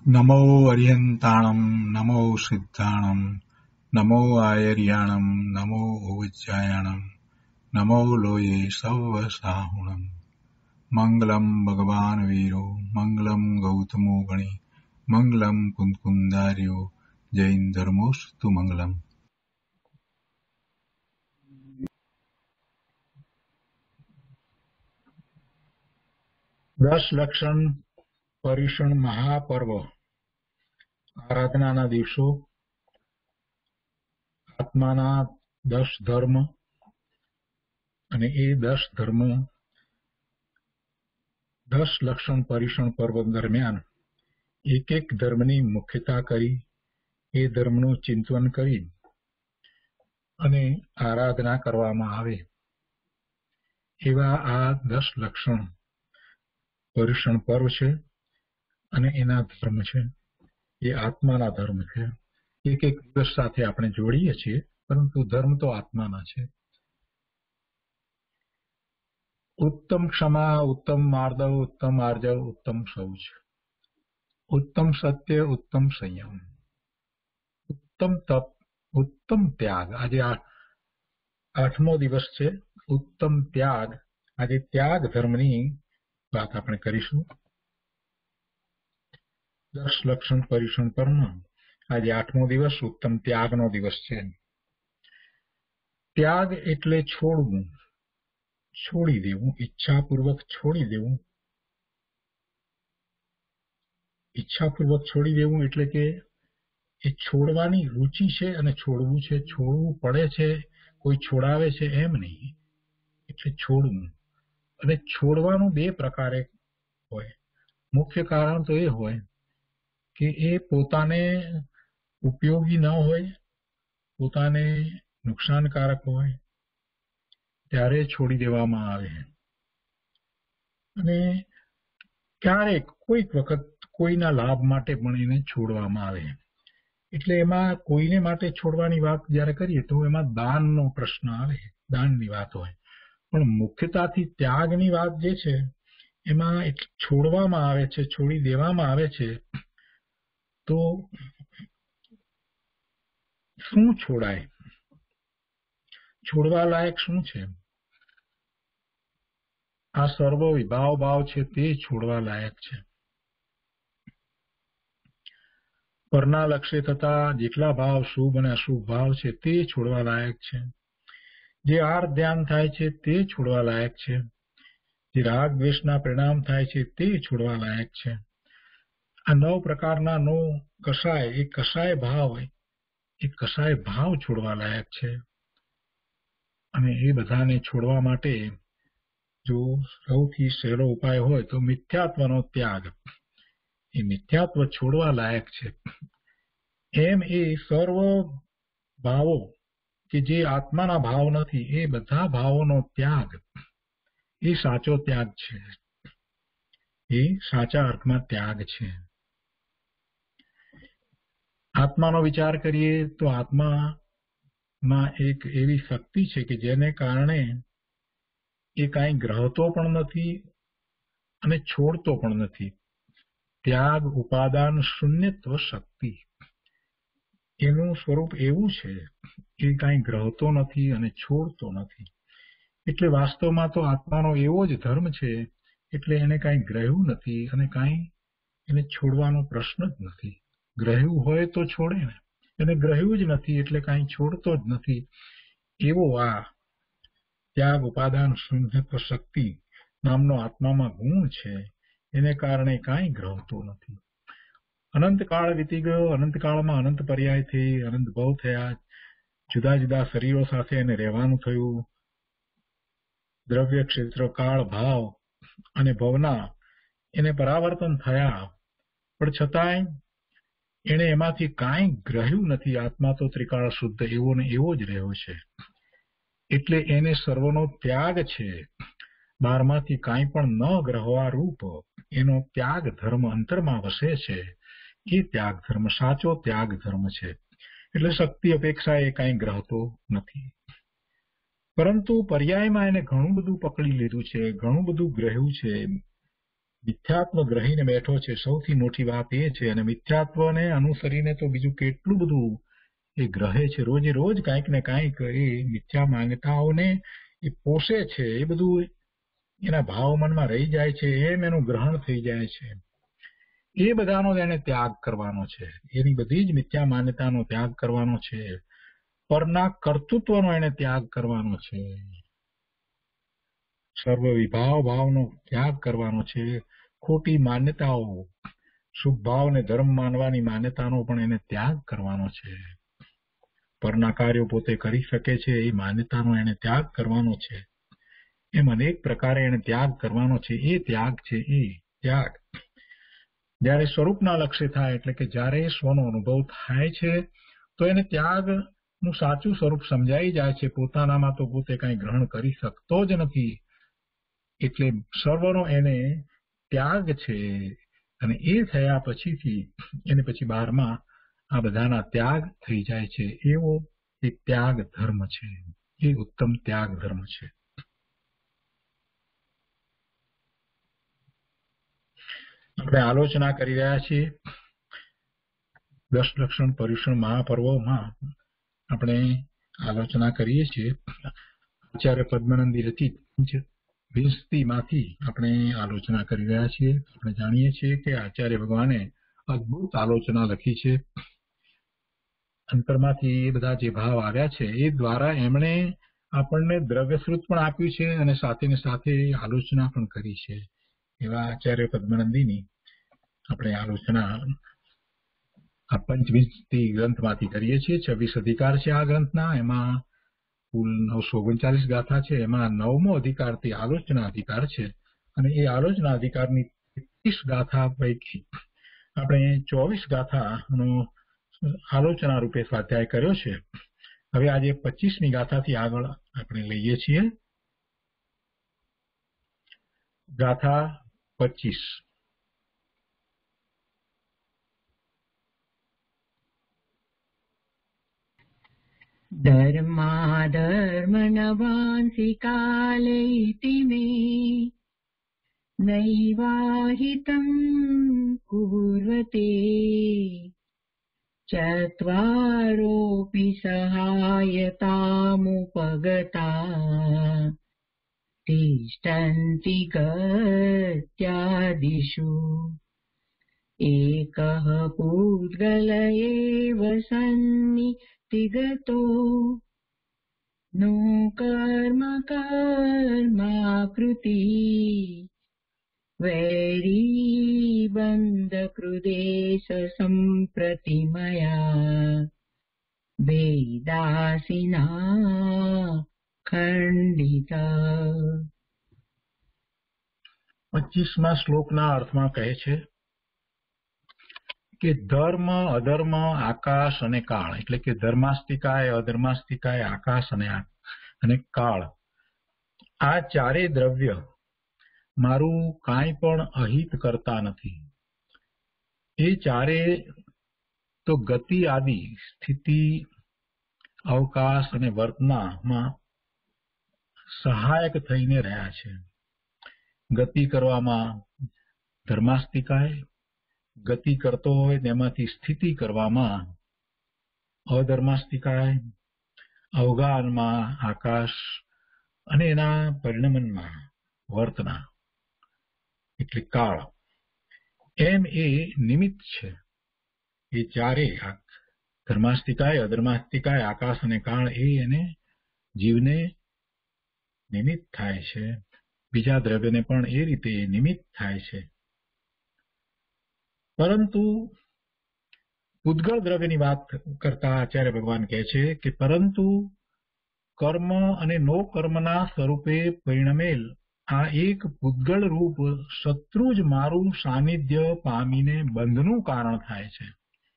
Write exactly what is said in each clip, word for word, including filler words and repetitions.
नमो अर्यन्ताणं नमो सिद्धाणं नमो आयर्याणं नमो उज्जायाणं नमो लोये सव्वसाहुणं मङ्गलं भगवान् वीरो मङ्गलं गौतमो गणे मङ्गलं कुन्कुन्दार्यो जैनधर्मोऽस्तु मङ्गलम्। दस लक्षण પર્યુષણ મહાપર્વ આરાધનાના દિવસો આત્માના દસ ધર્મ અને એ દસ ધર્મ દસ લક્ષણ પર્યુષણ પર્વ દરમિયાન એક એક ધર્મની મુખ્યતા કરી એ ધર્મનું ચિંતન કરી અને આરાધના કરવામાં આવે એવા આ દસ લક્ષણ પર્યુષણ પર્વ છે અને એના ધર્મ છે એ આત્માના ધર્મ છે। એક એક દિવસ સાથે આપણે જોડીએ છીએ પરંતુ ધર્મ તો આત્માના છે। ઉત્તમ ક્ષમા, ઉત્તમ માર્દવ, ઉત્તમ આર્જવ, ઉત્તમ શૌચ, ઉત્તમ સત્ય, ઉત્તમ સંયમ, ઉત્તમ તપ, ઉત્તમ ત્યાગ। આજે આઠમો દિવસ છે ઉત્તમ ત્યાગ। આજે ત્યાગ ધર્મની વાત આપણે કરીશું। દસ લક્ષણ પર્યુષણ પર્વનો આજે આઠમો દિવસ ઉત્તમ ત્યાગનો દિવસ છે। ત્યાગ એટલે છોડવું, છોડી દેવું, ઈચ્છાપૂર્વક છોડી દેવું। ઈચ્છાપૂર્વક છોડી દેવું એટલે કે એ છોડવાની રુચિ છે અને છોડવું છે, છોડવું પડે છે, કોઈ છોડાવે છે એમ નહીં, એટલે છોડવું। અને છોડવાનું બે પ્રકારે હોય। મુખ્ય કારણ તો એ હોય કે એ પોતાને ઉપયોગી ન હોય, પોતાને નુકસાનકારક હોય ત્યારે છોડી દેવામાં આવે। અને ક્યારેક કોઈક વખત કોઈના લાભ માટે પણ એને છોડવામાં આવે। એટલે એમાં કોઈને માટે છોડવાની વાત જ્યારે કરીએ તો એમાં દાનનો પ્રશ્ન આવે, દાનની વાત હોય। પણ મુખ્યતાથી ત્યાગની વાત જે છે એમાં છોડવામાં આવે છે, છોડી દેવામાં આવે છે। તો શું છોડાય, છોડવા લાયક શું છે? આ સર્વ વિભાવ ભાવ છે તે છોડવા લાયક છે। પરના લક્ષ્ય થતા જેટલા ભાવ શુભ અને અશુભ ભાવ છે તે છોડવા લાયક છે। જે આર ધ્યાન થાય છે તે છોડવા લાયક છે। જે રાગ દ્વેષના પરિણામ થાય છે તે છોડવા લાયક છે। આ નવ પ્રકારના નો કસાય, એ કસાય ભાવ એ કસાય ભાવ છોડવા લાયક છે। અને એ બધાને છોડવા માટે જો સૌથી સહેલો ઉપાય હોય તો મિથ્યાત્વનો ત્યાગ, એ મિથ્યાત્વ છોડવા લાયક છે। એમ એ સર્વ ભાવો કે જે આત્માના ભાવ નથી એ બધા ભાવોનો ત્યાગ એ સાચો ત્યાગ છે, એ સાચા અર્થમાં ત્યાગ છે। આત્માનો વિચાર કરીએ તો આત્મામાં એક એવી શક્તિ છે કે જેને કારણે એ કાંઈ ગ્રહતો પણ નથી અને છોડતો પણ નથી। ત્યાગ ઉપાદાન શૂન્યત્વ શક્તિ, એનું સ્વરૂપ એવું છે કે કાંઈ ગ્રહતો નથી અને છોડતો નથી। એટલે વાસ્તવમાં તો આત્માનો એવો જ ધર્મ છે, એટલે એને કાંઈ ગ્રહ્યું નથી અને કાંઈ એને શોધવાનો પ્રશ્ન જ નથી। ગ્રહ્યું હોય તો છોડે ને, એને ગ્રહ્યું જ નથી એટલે કાંઈ છોડતો જ નથી। એવો આ ત્યાગ ઉપાદાન શૂન્યત્વ શક્તિ નામનો આત્મામાં ગુણ છે, એને કારણે કાંઈ ગ્રહતો નથી। અનંતકાળ વીતી ગયો, અનંતકાળમાં અનંત પર્યાયથી અનંત ભવ થયા, જુદા જુદા શરીરો સાથે એને રહેવાનું થયું। દ્રવ્ય ક્ષેત્ર કાળ ભાવ અને ભવના એને પરાવર્તન થયા, પણ છતાંય એને એમાંથી કાંઈ ગ્રહ્યું નથી। આત્મા તો ત્રિકાળ શુદ્ધ એવો ને એવો જ રહ્યો છે, એટલે એને સર્વનો ત્યાગ છે। બહારમાંથી કાંઈ પણ ન ગ્રહવા રૂપ એનો ત્યાગ ધર્મ અંતરમાં વસે છે, એ ત્યાગ ધર્મ સાચો ત્યાગ ધર્મ છે। એટલે શક્તિ અપેક્ષા એ કાંઈ ગ્રહતો નથી, પરંતુ પર્યાયમાં એને ઘણું બધું પકડી લીધું છે, ઘણું બધું ગ્રહ્યું છે। મિથ્યાત્વ ગ્રહીને બેઠો છે. સૌથી મોટી વાત એ છે. અને મિથ્યાત્વને અનુસરીને તો બીજું કેટલું બધું એ ગ્રહે છે. રોજે રોજ કાંઈક ને કાંઈક એ મિથ્યા માન્યતાઓને એ પોષે છે. એ બધું એના ભાવ મનમાં રહી જાય છે. એમ એનું ગ્રહણ થઈ જાય છે. એ બધાનો એને ત્યાગ કરવાનો છે. એની બધી જ મિથ્યા માન્યતાનો ત્યાગ કરવાનો છે. પરના કર્તૃત્વનો એને ત્યાગ કરવાનો છે. સર્વ વિભાવ ભાવનો ત્યાગ કરવાનો છે. ખોટી માન્યતાઓ, શુભ ભાવ ને ધર્મ માનવાની માન્યતાનો પણ એને ત્યાગ કરવાનો છે. પરના કાર્યો પોતે કરી શકે છે એ માન્યતાનો એને ત્યાગ કરવાનો છે. એમ અનેક પ્રકારે એને ત્યાગ કરવાનો છે. એ ત્યાગ છે. એ ત્યાગ જ્યારે સ્વરૂપના લક્ષ્ય થાય, એટલે કે જ્યારે સ્વનો અનુભવ થાય છે, તો એને ત્યાગનું સાચું સ્વરૂપ સમજાઈ જાય છે. પોતાનામાં તો પોતે કંઈ ગ્રહણ કરી શકતો જ નથી, એટલે સર્વનો એને ત્યાગ છે. અને એ થયા પછીથી એને પછી બારમાં આ બધાના ત્યાગ થઈ જાય છે. એવો એક ત્યાગ ધર્મ છે. એ ઉત્તમ ત્યાગ ધર્મ છે. આપણે આલોચના કરી રહ્યા છીએ દસ લક્ષણ પર્યુષણ મહાપર્વોમાં. આપણે આલોચના કરીએ છીએ આચાર્ય પદ્મનંદી રચિત વિંશતિમાંથી આપણે આલોચના કરી રહ્યા છીએ. આપણે જાણીએ છીએ કે આચાર્ય ભગવાને અદભુત આલોચના લખી છે. અંતરમાંથી એ બધા જે ભાવ આવ્યા છે એ દ્વારા એમણે આપણને દ્રવ્યશ્રુત પણ આપ્યું છે અને સાથે ને સાથે આલોચના પણ કરી છે. એવા આચાર્ય પદ્મનંદીની આપણે આલોચના આ પંચવિંશતિ ગ્રંથમાંથી કરીએ છીએ. છવ્વીસ અધિકાર છે આ ગ્રંથના. એમાં કુલ નવસો ઓગણચાલીસ ગાથા છે. એમાં નવમો અધિકાર તે આલોચના અધિકાર છે. અને એ આલોચના અધિકારની ત્રીસ ગાથા પૈકી આપણે ચોવીસ ગાથાનો આલોચના રૂપે સ્વાધ્યાય કર્યો છે. હવે આજે પચીસમી ગાથાથી આગળ આપણે લઈએ છીએ. ગાથા પચીસ. ધર્માધર્મ નવાંસી કાલે ઇતિ મે નૈવાહિતં કુર્વતે ચત્વારોપી સહાયતામુપગતા તિષ્ઠન્તિ ગત્યાદિષુ એકઃ પૂદ્ગલ એવ સન્નિતિગતો નો કર્મ કર્માકૃતિ વૈરી બંધ કૃદેશ સંપ્રતિમયા વેદાસિના ખંડિતા. પચીસમા શ્લોકના અર્થમાં કહે છે કે ધર્મ, અધર્મ, આકાશ અને કાળ, એટલે કે ધર્માસ્તિકાય, અધર્માસ્તિકાય, આકાશ અને અને કાળ, આ ચારે દ્રવ્ય મારું કાંઈ પણ અહિત કરતા નથી. એ ચારે તો ગતિ આદિ સ્થિતિ, અવકાશ અને વર્તનામાં સહાયક થઈને રહ્યા છે. ગતિ કરવામાં ધર્માસ્તિકાય, ગતિ કરતો હોય તેમાંથી સ્થિતિ કરવામાં અધર્માસ્તિકાય, અવગાહનમાં આકાશ અને એના પરિણમનમાં વર્તના એટલે કાળ, એમ એ નિમિત્ત છે. એ ચારે ધર્માસ્તિકાય, અધર્માસ્તિકાય, આકાશ અને કાળ એ એને જીવને નિમિત્ત થાય છે. બીજા દ્રવ્યને પણ એ રીતે નિમિત્ત થાય છે. પરંતુ ઉદ્ગળ દ્રવ્યની વાત કરતા આચાર્ય ભગવાન કહે છે કે પરંતુ કર્મ અને નો કર્મના સ્વરૂપે પરિણમેલ આ એક પૂદ્ગળ રૂપ શત્રુ જ મારું સાનિધ્ય પામીને બંધનું કારણ થાય છે.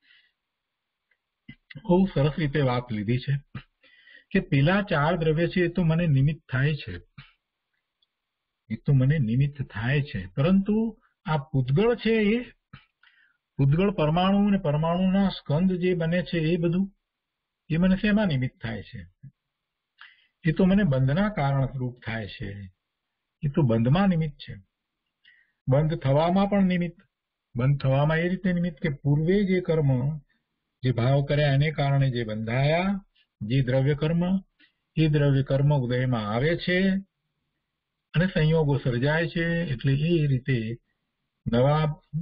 બહુ સરસ રીતે વાત લીધી છે કે પેલા ચાર દ્રવ્ય છે એ તો મને નિમિત્ત થાય છે, એ તો મને નિમિત્ત થાય છે, પરંતુ આ પૂદ્ગળ છે એ પૂદ્ગળ પરમાણુ અને પરમાણુના સ્કંદ જે બને છે એ બધું એ મને શેમાં નિમિત્ત થાય છે? એ તો મને બંધના કારણ રૂપ થાય છે. એ તો બંધમાં નિમિત્ત છે. બંધ થવામાં પણ નિમિત્ત, બંધ થવામાં એ રીતે નિમિત્ત કે પૂર્વે જે કર્મ, જે ભાવ કર્યા એને કારણે જે બંધાયા, જે દ્રવ્ય કર્મ, એ દ્રવ્ય કર્મ ઉદયમાં આવે છે અને સંયોગો સર્જાય છે, એટલે એ રીતે નવા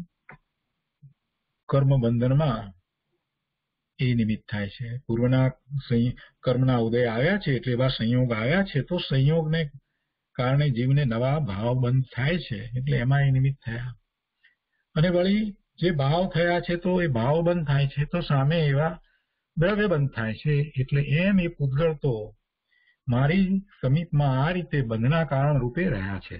કર્મ બંધનમાં એ નિમિત્ત થાય છે. પૂર્વના કર્મના ઉદય આવ્યા છે એટલે એવા સંયોગ આવ્યા છે, તો સંયોગને કારણે જીવને નવા ભાવ બંધ થાય છે, એટલે એમાં એ નિમિત્ત થયા. અને વળી જે ભાવ થયા છે તો એ ભાવ બંધ થાય છે તો સામે એવા દ્રવ્ય બંધ થાય છે, એટલે એમ એ પૂતગળ તો મારી સમીપમાં આ રીતે બંધના કારણ રૂપે રહ્યા છે.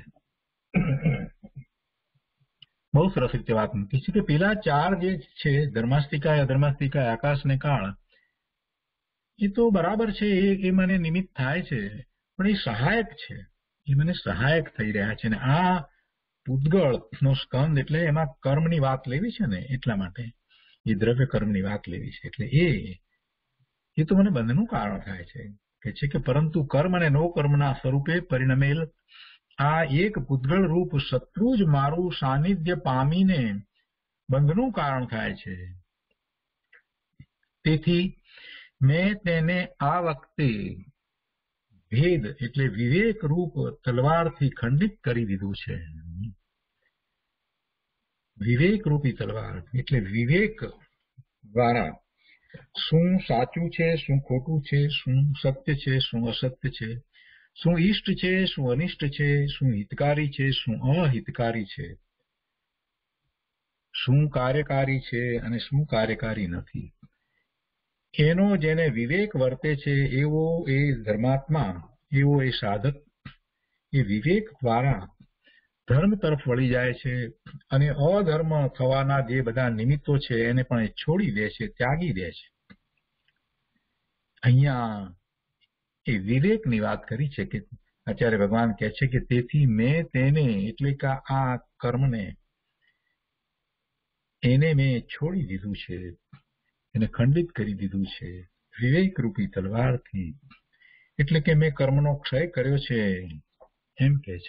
બહુ સરસ રીતે વાત મૂકી છે કે પેલા ચાર જે છે, ધર્માસ્તિકાય, અધર્માસ્તિકાય, આકાશ ને કાળ, એ તો બરાબર છે, એ એ મને નિમિત્ત થાય છે, પણ એ સહાયક છે, એ મને સહાયક થઈ રહ્યા છે. ને આ પૂતગળ નો સ્કંદ એટલે એમાં કર્મની વાત લેવી છે ને, એટલા માટે એ દ્રવ્ય કર્મની વાત લેવી છે. એટલે એ એ તો મને બંધનું કારણ થાય છે કે છે કે પરંતુ કર્મ અને નો કર્મના સ્વરૂપે પરિણમેલ આ એક પૂતગળ રૂપ શત્રુ જ મારું સાનિધ્ય પામીને બંધનું કારણ થાય છે. તેથી મેં તેને આ વખતે ભેદ એટલે વિવેક રૂપ તલવારથી ખંડિત કરી દીધું છે. વિવેક રૂપી તલવાર એટલે વિવેક દ્વારા શું સાચું છે, શું ખોટું છે, શું સત્ય છે, શું અસત્ય છે, શું ઈષ્ટ છે, શું અનિષ્ટ છે, શું હિતકારી છે, શું અહિતકારી છે, શું કાર્યકારી છે અને શું કાર્યકારી નથી, એનો જેને વિવેક વર્તે છે એવો એ ધર્માત્મા, એવો એ સાધક એ વિવેક દ્વારા ધર્મ તરફ વળી જાય છે અને અધર્મ થવાના જે બધા નિમિત્તો છે એને પણ એ છોડી દે છે, ત્યાગી દે છે. અહીંયા એ વિવેકની વાત કરી છે કે આચાર્ય ભગવાન કહે છે કે તેથી મેં તેને એટલે કે આ કર્મને એને મેં છોડી દીધું છે, એને ખંડિત કરી દીધું છે વિવેક રૂપી તલવારથી, એટલે કે મેં કર્મનો ક્ષય કર્યો છે એમ કે છે.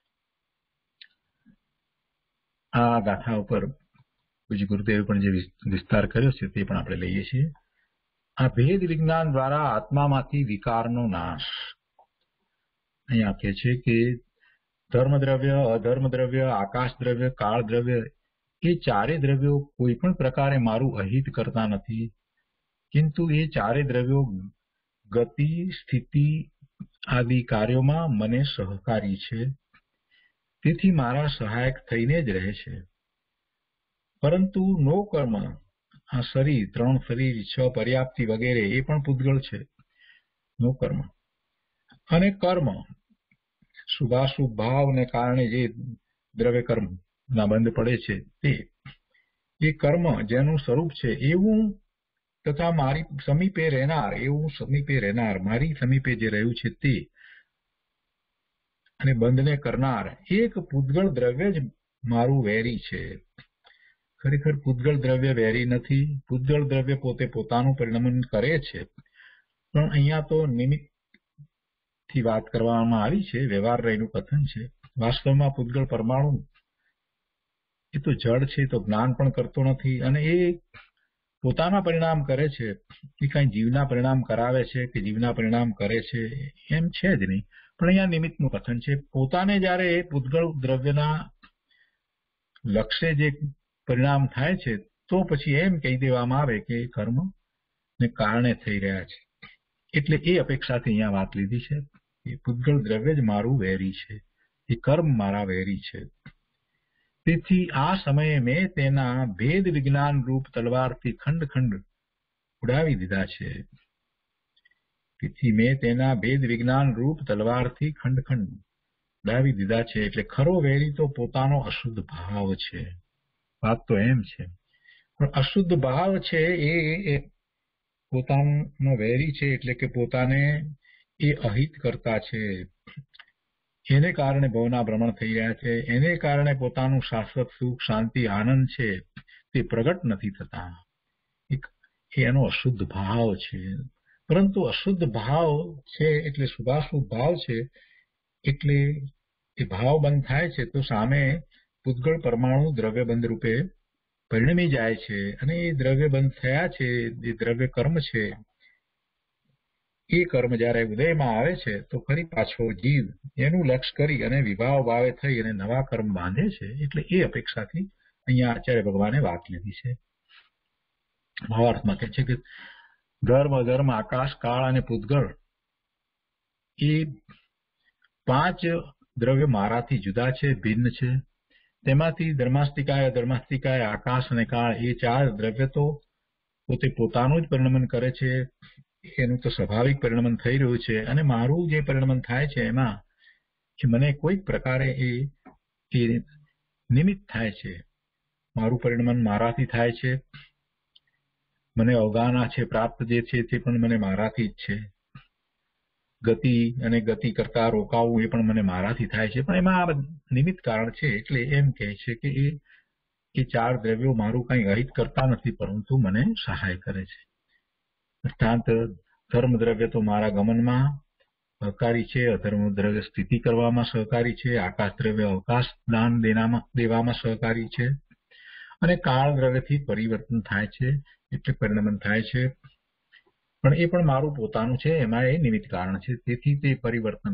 આ ગાથા ઉપર પૂજ્ય ગુરુદેવે પણ જે વિસ્તાર કર્યો છે તે પણ આપણે લઈએ છીએ. આ ભેદ વિજ્ઞાન દ્વારા આત્મામાંથી વિકારનો નાશ. અહીંયા કહે છે કે ધર્મ દ્રવ્ય, અધર્મ દ્રવ્ય, આકાશ દ્રવ્ય, કાળ દ્રવ્ય એ ચારે દ્રવ્યો કોઈ પણ પ્રકારે મારું અહિત કરતા નથી, કિંતુ એ ચારે દ્રવ્યો ગતિ, સ્થિતિ આદિ કાર્યોમાં મને સહકારી છે, તેથી મારા સહાયક થઈને જ રહે છે. પરંતુ નો કર્મ, આ શરીર, ત્રણ શરીર, છ પર્યાપ્તિ વગેરે એ પણ પૂતગળ છે, નો કર્મ. અને કર્મ શુભાશુભ ભાવને કારણે જે દ્રવ્ય કર્મ ના બંધ પડે છે તે એ કર્મ જેનું સ્વરૂપ છે એવું તથા મારી સમીપે રહેનાર, એવું સમીપે રહેનાર, મારી સમીપે જે રહ્યું છે તે અને બંધને કરનાર એક પૂતગળ દ્રવ્ય જ મારું વેરી છે. ખરેખર પૂતગળ દ્રવ્ય વેરી નથી. પૂતગળ દ્રવ્ય પોતે પોતાનું પરિણમન કરે છે, પણ અહીંયા તો નિમિત્ત થી વાત કરવામાં આવી છે, વ્યવહાર રહીનું કથન છે. વાસ્તવમાં પૂતગળ પરમાણુ એ તો જડ છે, તો જ્ઞાન પણ કરતો નથી અને એ પોતાના પરિણામ કરે છે, એ કઈ જીવના પરિણામ કરાવે છે કે જીવના પરિણામ કરે છે એમ છે જ નહીં. પણ અહીંયા નિમિત્તનું કથન છે. પોતાને જયારે એ પૂતગળ દ્રવ્યના લક્ષ્ય જે પરિણામ થાય છે તો પછી એમ કહી દેવામાં આવે કે કર્મ ને કારણે થઈ રહ્યા છે, એટલે એ અપેક્ષાથી અહીંયા વાત લીધી છે. એ પૂતગળ દ્રવ્ય જ મારું વેરી છે, એ કર્મ મારા વેરી છે. તેથી આ સમયે મેં તેના ભેદ વિજ્ઞાન રૂપ તલવારથી ખંડ ખંડ ઉડાવી દીધા છે. તેથી મેં તેના ભેદ વિજ્ઞાન રૂપ તલવારથી ખંડ ખંડ ઉડાવી દીધા છે. એટલે ખરો વેરી તો પોતાનો અશુદ્ધ ભાવ છે. વાત તો એમ છે, પણ અશુદ્ધ ભાવ છે એ પોતાનો વેરી છે, એટલે કે પોતાને એ અહિત કરતા છે, એને કારણે ભવના ભ્રમણ થઈ રહ્યા છે, એને કારણે પોતાનું શાશ્વત સુખ, શાંતિ, આનંદ છે તે પ્રગટ નથી થતા. એનો અશુદ્ધ ભાવ છે. પરંતુ અશુદ્ધ ભાવ છે એટલે શુભાશુભ ભાવ છે, એટલે એ ભાવ બંધ થાય છે તો સામે પૂતગળ પરમાણુ દ્રવ્યબંધ રૂપે પરિણમી જાય છે અને એ દ્રવ્યબંધ થયા છે, જે દ્રવ્ય કર્મ છે, એ કર્મ જયારે ઉદયમાં આવે છે તો ફરી પાછો જીવ એનું લક્ષ્ય કરી અને વિભાવ ભાવે થઈ અને નવા કર્મ બાંધે છે. એટલે એ અપેક્ષાથી અહીંયા આચાર્ય ભગવાને વાત લીધી છે. ભાવાર્થમાં કહે છે કે ધર્મ અધર્મ, આકાશ, કાળ અને પૂતગળ એ પાંચ દ્રવ્ય મારાથી જુદા છે, ભિન્ન છે. તેમાંથી ધર્માસ્તિકાય, અધર્માસ્તિકાય, આકાશ અને કાળ એ ચાર દ્રવ્ય તો પોતે પોતાનું જ પરિણમન કરે છે, એનું તો સ્વાભાવિક પરિણમન થઈ રહ્યું છે. અને મારું જે પરિણમન થાય છે એમાં મને કોઈક પ્રકારે એ નિમિત્ત થાય છે. મારું પરિણમન મારાથી થાય છે. મને અવગાહના છે, પ્રાપ્ત જે છે તે પણ મને મારાથી જ છે. ગતિ અને ગતિ કરતા રોકાવું એ પણ મને મારાથી થાય છે, પણ એમાં આ નિમિત્ત કારણ છે. એટલે એમ કહે છે કે એ એ ચાર દ્રવ્યો મારું કંઈ અહિત કરતા નથી, પરંતુ મને સહાય કરે છે. અર્થાત ધર્મ દ્રવ્ય તો મારા ગમનમાં સહકારી છે, અધર્મ દ્રવ્ય સ્થિતિ કરવામાં સહકારી છે, આકાશ દ્રવ્ય અવકાશ દાન દેવામાં સહકારી છે, અને કાળ દ્રવ્યથી પરિવર્તન થાય છે, એટલે પરિણમન થાય છે. પણ એ પણ મારું પોતાનું છે, એમાં એ નિમિત્ત કારણ છે, તેથી તે પરિવર્તન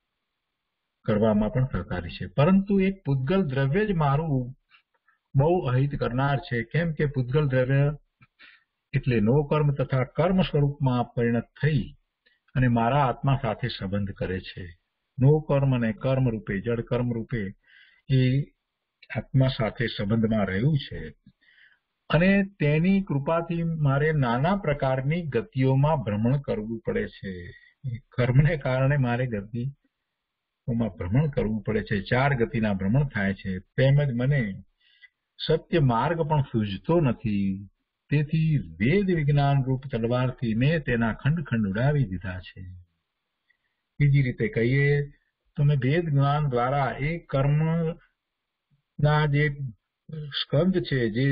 કરવામાં પણ સહકારી છે. પરંતુ એક પૂતગલ દ્રવ્ય જ મારું બહુ અહિત કરનાર છે. કેમ કે પૂતગલ દ્રવ્ય એટલે નો કર્મ તથા કર્મ સ્વરૂપમાં પરિણત થઈ અને મારા આત્મા સાથે સંબંધ કરે છે. નો કર્મ અને કર્મ રૂપે, જડ કર્મ રૂપે એ આત્મા સાથે સંબંધમાં રહ્યું છે. અને તેની કૃપાથી મારે નાના પ્રકારની ગતિઓમાં ભ્રમણ કરવું પડે છે. કર્મને કારણે મારે ગતિઓમાં ભ્રમણ કરવું પડે છે. ચાર ગતિના ભ્રમણ થાય છે. તેમજ મને સત્ય માર્ગ પણ સૂઝતો નથી. તેથી વેદ વિજ્ઞાન રૂપ તલવારથી મેં તેના ખંડ ખંડ ઉડાવી દીધા છે. બીજી રીતે કહીએ તો મેં વેદ જ્ઞાન દ્વારા એ કર્મ ના જે સ્કંદ છે, જે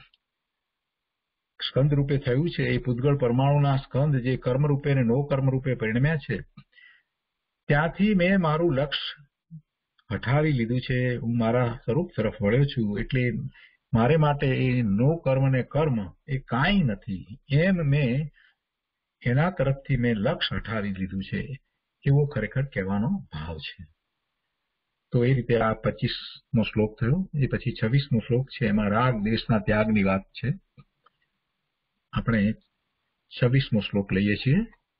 સ્કંદ રૂપે થયું છે, એ પૂતગળ પરમાણુના સ્કંદ જે કર્મ રૂપે અને નો કર્મ રૂપે પરિણમ્યા છે, ત્યાંથી મેં મારું લક્ષ્ય હટાવી લીધું છે. હું મારા સ્વરૂપ તરફ વળ્યો છું. એટલે મારે માટે એ નો કર્મ ને કર્મ એ કાંઈ નથી, એમ મેં એના તરફથી મેં લક્ષ્ય હટાવી લીધું છે, એવો ખરેખર કહેવાનો ભાવ છે. તો એ રીતે આ પચીસમો શ્લોક થયો. એ પછી છવ્વીસમો શ્લોક છે, એમાં રાગ દેશના ત્યાગની વાત છે. આપણે છવ્વીસમો શ્લોક લઈએ છીએ.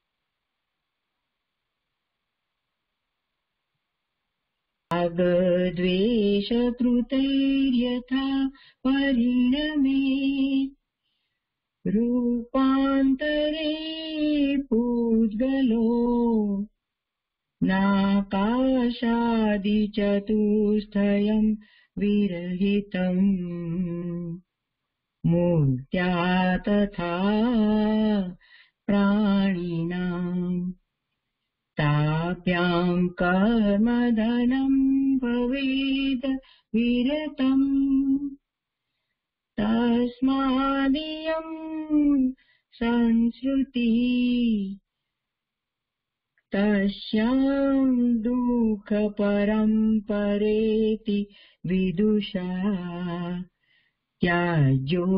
રાગ દ્વેષ કૃતૈર્યથા પરિણમે રૂપાંતરે પૂતગલો નાકાશાદિ ચતુષ્થયં વિરહિતમ મૂર્ત્યા તથા પ્રાણિનાં તાભ્યાં કર્મધનં ભવેદ વિરતમ તસ્માદિયં સંશ્રુતિ તસ્યાં દુઃખ પરંપરેતિ વિદુષા ત્યાજો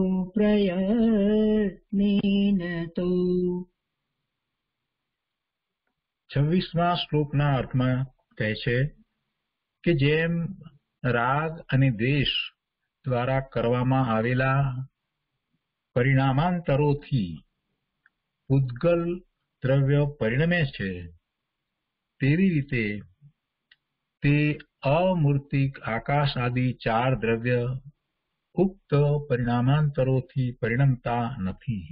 પ્રયત્નેન તો. છવ્વીસમા શ્લોકના અર્થમાં કહે છે કે જેમ રાગ અને દ્વેષ દ્વારા કરવામાં આવેલા પરિણામાંતરોથી પૂતગલ દ્રવ્ય પરિણમે છે, તેવી રીતે તે અમૂર્તિક આકાશ આદિ ચાર દ્રવ્ય ઉક્ત પરિણામાંતરોથી પરિણમતા નથી.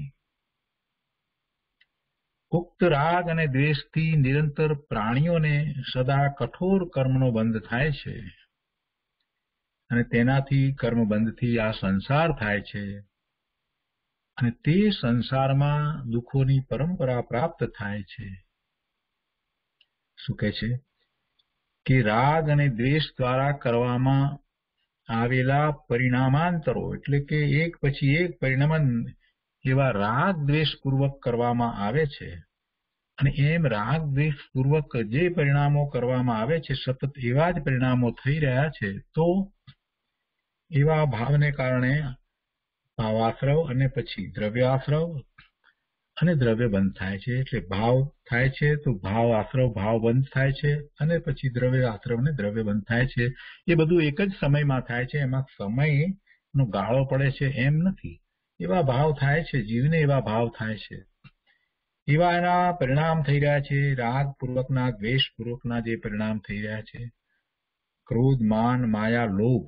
ઉક્ત રાગ અને દ્વેષથી નિરંતર પ્રાણીઓને સદા કઠોર કર્મનો બંધ થાય છે, અને તેનાથી કર્મબંધથી આ સંસાર થાય છે, અને તે સંસારમાં દુઃખોની પરંપરા પ્રાપ્ત થાય છે. શું કહે છે કે રાગ અને દ્વેષ દ્વારા કરવામાં આવેલા પરિણામાંતરો એટલે કે એક પછી એક પરિણમન એવા રાગ દ્વેષ પૂર્વક કરવામાં આવે છે, અને એમ રાગ દ્વેષ પૂર્વક જે પરિણામો કરવામાં આવે છે સતત એવા જ પરિણામો થઈ રહ્યા છે. તો એવા ભાવને કારણે ભાવાશ્રવ અને પછી દ્રવ્યાશ્રવ અને દ્રવ્ય બંધ થાય છે. એટલે ભાવ થાય છે તો ભાવ આશ્રવ ભાવ બંધ થાય છે અને પછી દ્રવ્ય આશ્રવ ને દ્રવ્ય બંધ થાય છે. એ બધું એક જ સમયમાં થાય છે. એમાં સમયનો ગાળો પડે છે એમ નથી. એવા ભાવ થાય છે, જીવને એવા ભાવ થાય છે. એવા એના પરિણામ થઈ રહ્યા છે. રાગ પૂર્વકના, દ્વેષ પૂર્વકના જે પરિણામ થઈ રહ્યા છે, ક્રોધ, માન, માયા, લોભ,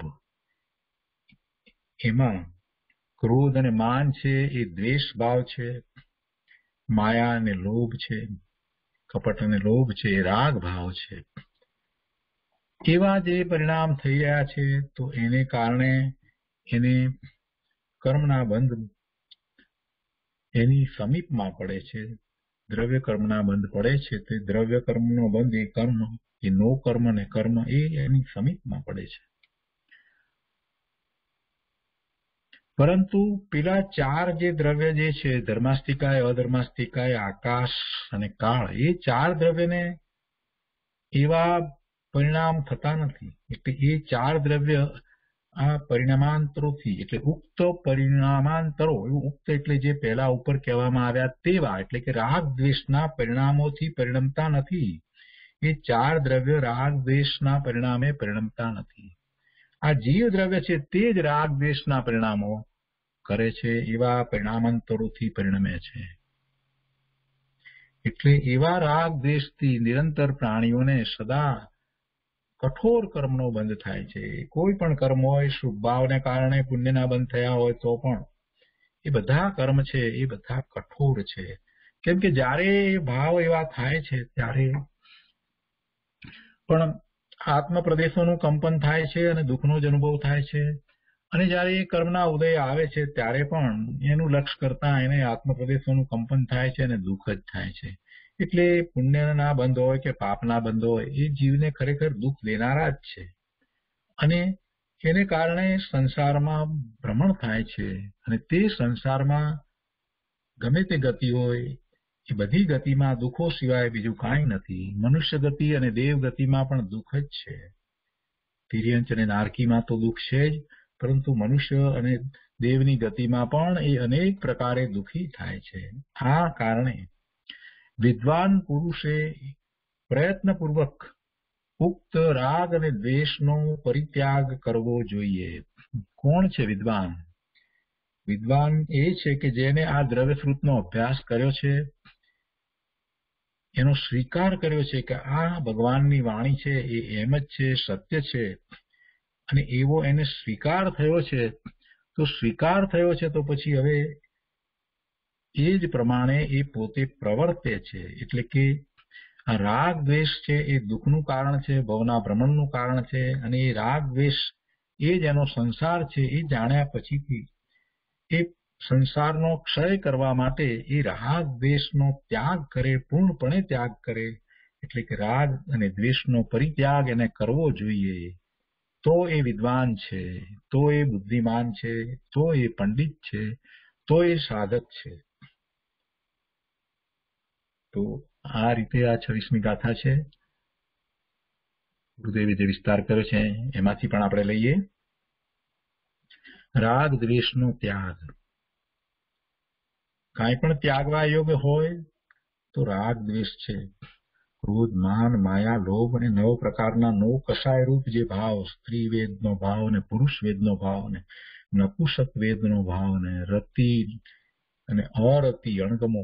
એમાં ક્રોધ અને માન છે એ દ્વેષ ભાવ છે, માયા અને લોભ છે, કપટ અને લોભ છે એ રાગ ભાવ છે. એવા જે પરિણામ થઈ રહ્યા છે તો એને કારણે એને કર્મના બંધ એની સમીપમાં પડે છે. દ્રવ્ય કર્મના બંધ પડે છે. તે દ્રવ્ય કર્મનો બંધ એ કર્મ એ નો કર્મ ને કર્મ એ એની સમીપમાં પડે છે. પરંતુ પેલા ચાર જે દ્રવ્ય જે છે, ધર્માસ્તિકાય, અધર્માસ્તિકાય, આકાશ અને કાળ, એ ચાર દ્રવ્યને એવા પરિણામ થતા નથી. એટલે એ ચાર દ્રવ્ય આ પરિણામાંતરોથી, એટલે ઉક્ત પરિણામાંતરો, એવું ઉક્ત એટલે જે પહેલા ઉપર કહેવામાં આવ્યા તેવા, એટલે કે રાગ દ્વેષના પરિણામોથી પરિણમતા નથી. એ ચાર દ્રવ્ય રાગ દ્વેષના પરિણામે પરિણમતા નથી. આ જીવ દ્રવ્ય છે તે જ રાગ દ્વેષના પરિણામો કરે છે, એવા પરિણામાંતરોથી પરિણમે છે. એટલે એવા રાગ દ્વેષથી નિરંતર પ્રાણીઓને સદા કઠોર કર્મનો બંધ થાય છે. કોઈ પણ કર્મ હોય, શુભ ભાવને કારણે પુણ્યના બંધ થયા હોય તો પણ એ બધા કર્મ છે એ બધા કઠોર છે. કેમ કે જયારે ભાવ એવા થાય છે ત્યારે પણ આત્મ પ્રદેશોનું કંપન થાય છે અને દુઃખનો જ અનુભવ થાય છે. અને જયારે એ કર્મના ઉદય આવે છે ત્યારે પણ એનું લક્ષ્ય કરતા એને આત્મ પ્રદેશોનું કંપન થાય છે અને દુઃખ જ થાય છે. એટલે પુણ્યના બંધ હોય કે પાપના બંધ હોય, એ જીવને ખરેખર દુઃખ દેનારા જ છે. અને એને કારણે સંસારમાં ભ્રમણ થાય છે. અને તે સંસારમાં ગમે તે ગતિ હોય, એ બધી ગતિમાં દુઃખો સિવાય બીજું કાંઈ નથી. મનુષ્ય ગતિ અને દેવ ગતિમાં પણ દુઃખ જ છે. તિર્યંચ અને નારકીમાં તો દુઃખ છે જ, પરંતુ મનુષ્ય અને દેવની ગતિમાં પણ એ અનેક પ્રકારે દુઃખી થાય છે. આ કારણે વિદ્વાન પુરુષે પ્રયત્નપૂર્વક ઉક્ત રાગ અને દ્વેષનો પરિત્યાગ કરવો જોઈએ. કોણ છે વિદ્વાન? વિદ્વાન એ છે કે જેને આ દ્રવ્યશ્રુતનો અભ્યાસ કર્યો છે, એનો સ્વીકાર કર્યો છે કે આ ભગવાનની વાણી છે, એ એમ જ છે, સત્ય છે, અને એવો એને સ્વીકાર થયો છે. તો સ્વીકાર થયો છે તો પછી હવે એ જ પ્રમાણે એ પોતે પ્રવર્તે છે. એટલે કે આ રાગ દ્વેષ છે એ દુઃખનું કારણ છે, ભવના ભ્રમણનું કારણ છે. અને એ રાગ દ્વેષ એ જ એનો સંસાર છે. એ જાણ્યા પછીથી એ સંસારનો ક્ષય કરવા માટે એ રાગ દ્વેષનો ત્યાગ કરે, પૂર્ણપણે ત્યાગ કરે. એટલે કે રાગ અને દ્વેષનો પરિત્યાગ એને કરવો જોઈએ. તો એ વિદ્વાન છે, તો એ બુદ્ધિમાન છે, તો એ પંડિત છે, તો એ સાધક છે. તો આ રીતે આ છવ્વીસમી ગાથા છે. ગુરુદેવે જે વિસ્તાર કર્યો છે એમાંથી પણ આપણે લઈએ. રાગ દ્વેષનો ત્યાગ. કાંઈ પણ ત્યાગવા યોગ્ય હોય તો રાગ દ્વેષ છે. ક્રોધ, માન, માયા, લોભ અને નવ પ્રકારના નો કસાય રૂપ જે ભાવ, સ્ત્રી વેદનો ભાવ ને પુરુષ વેદનો ભાવ ને નપુસક વેદનો ભાવ ને રતિ અને અરતિ અણગમો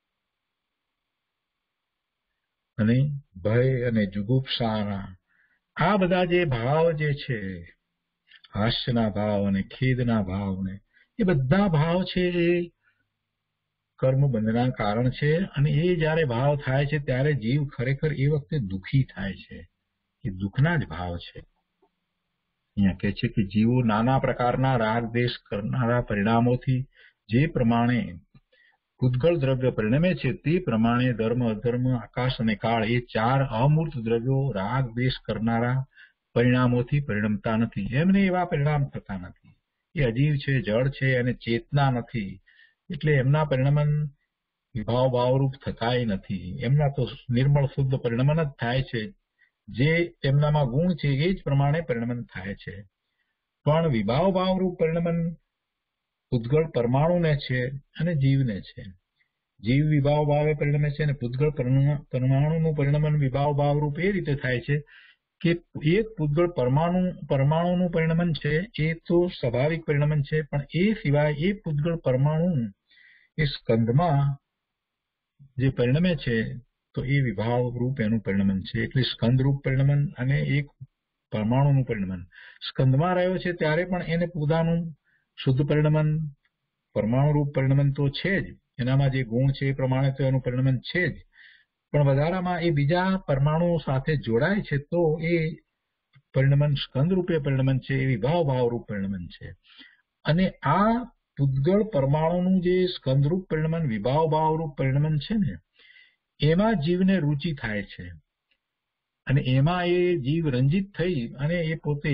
અને ભય અને જુગુપ્સાના, આ બધા જે ભાવ જે છે, હાસ્યના ભાવ અને ખેદના ભાવ ને એ બધા ભાવ છે એ કર્મ બંધના કારણ છે. અને એ જયારે ભાવ થાય છે ત્યારે જીવ ખરેખર એ વખતે દુઃખી થાય છે. એ દુઃખના જ ભાવ છે. અહીંયા કહે છે કે જીવો નાના પ્રકારના રાગ દ્વેષ કરનારા પરિણામોથી જે પ્રમાણે ઉદ્ગળ દ્રવ્ય પરિણમે છે તે પ્રમાણે ધર્મ, અધર્મ, આકાશ અને કાળ એ ચાર અમૂર્ત દ્રવ્યો રાગ દ્વેષ કરનારા પરિણામોથી પરિણમતા નથી. એમને એવા પરિણામ થતા નથી. એ અજીવ છે, જળ છે અને ચેતના નથી. એટલે એમના પરિણમન વિભાવ ભાવરૂપ થતાય નથી. એમના તો નિર્મળ શુદ્ધ પરિણમન જ થાય છે. જે તેમનામાં ગુણ છે એ જ પ્રમાણે પરિણમન થાય છે. પણ વિભાવ ભાવરૂપ પરિણમન પૂતગળ પરમાણુને છે અને જીવને છે. જીવ વિભાવ ભાવે પરિણમે છે અને પૂતગળ પરમાણુનું પરિણમન વિભાવ ભાવરૂપ એ રીતે થાય છે કે એક પૂતગળ પરમાણુ પરમાણુનું પરિણમન છે એ તો સ્વાભાવિક પરિણમન છે, પણ એ સિવાય એ પૂતગળ પરમાણુ એ સ્કંદમાં જે પરિણમે છે તો એ વિભાવ રૂપ એનું પરિણમન છે. એટલે સ્કંદરૂપ પરિણમન અને એક પરમાણુનું પરિણમન સ્કંદમાં રહ્યો છે ત્યારે પણ એને પોતાનું શુદ્ધ પરિણમન પરમાણુ રૂપ પરિણમન તો છે જ, એનામાં જે ગુણ છે એ પ્રમાણે તો એનું પરિણમન છે જ, પણ વધારામાં એ બીજા પરમાણુઓ સાથે જોડાય છે તો એ પરિણમન સ્કંદ રૂપે પરિણમન છે, એ વિભાવ ભાવ રૂપ પરિણમન છે. અને આ પૂતગળ પરમાણુનું જે સ્કંદરૂપ પરિણમન વિભાવ ભાવ રૂપ પરિણમન છે ને એમાં જીવને રુચિ થાય છે અને એમાં એ જીવ રંજિત થઈ અને એ પોતે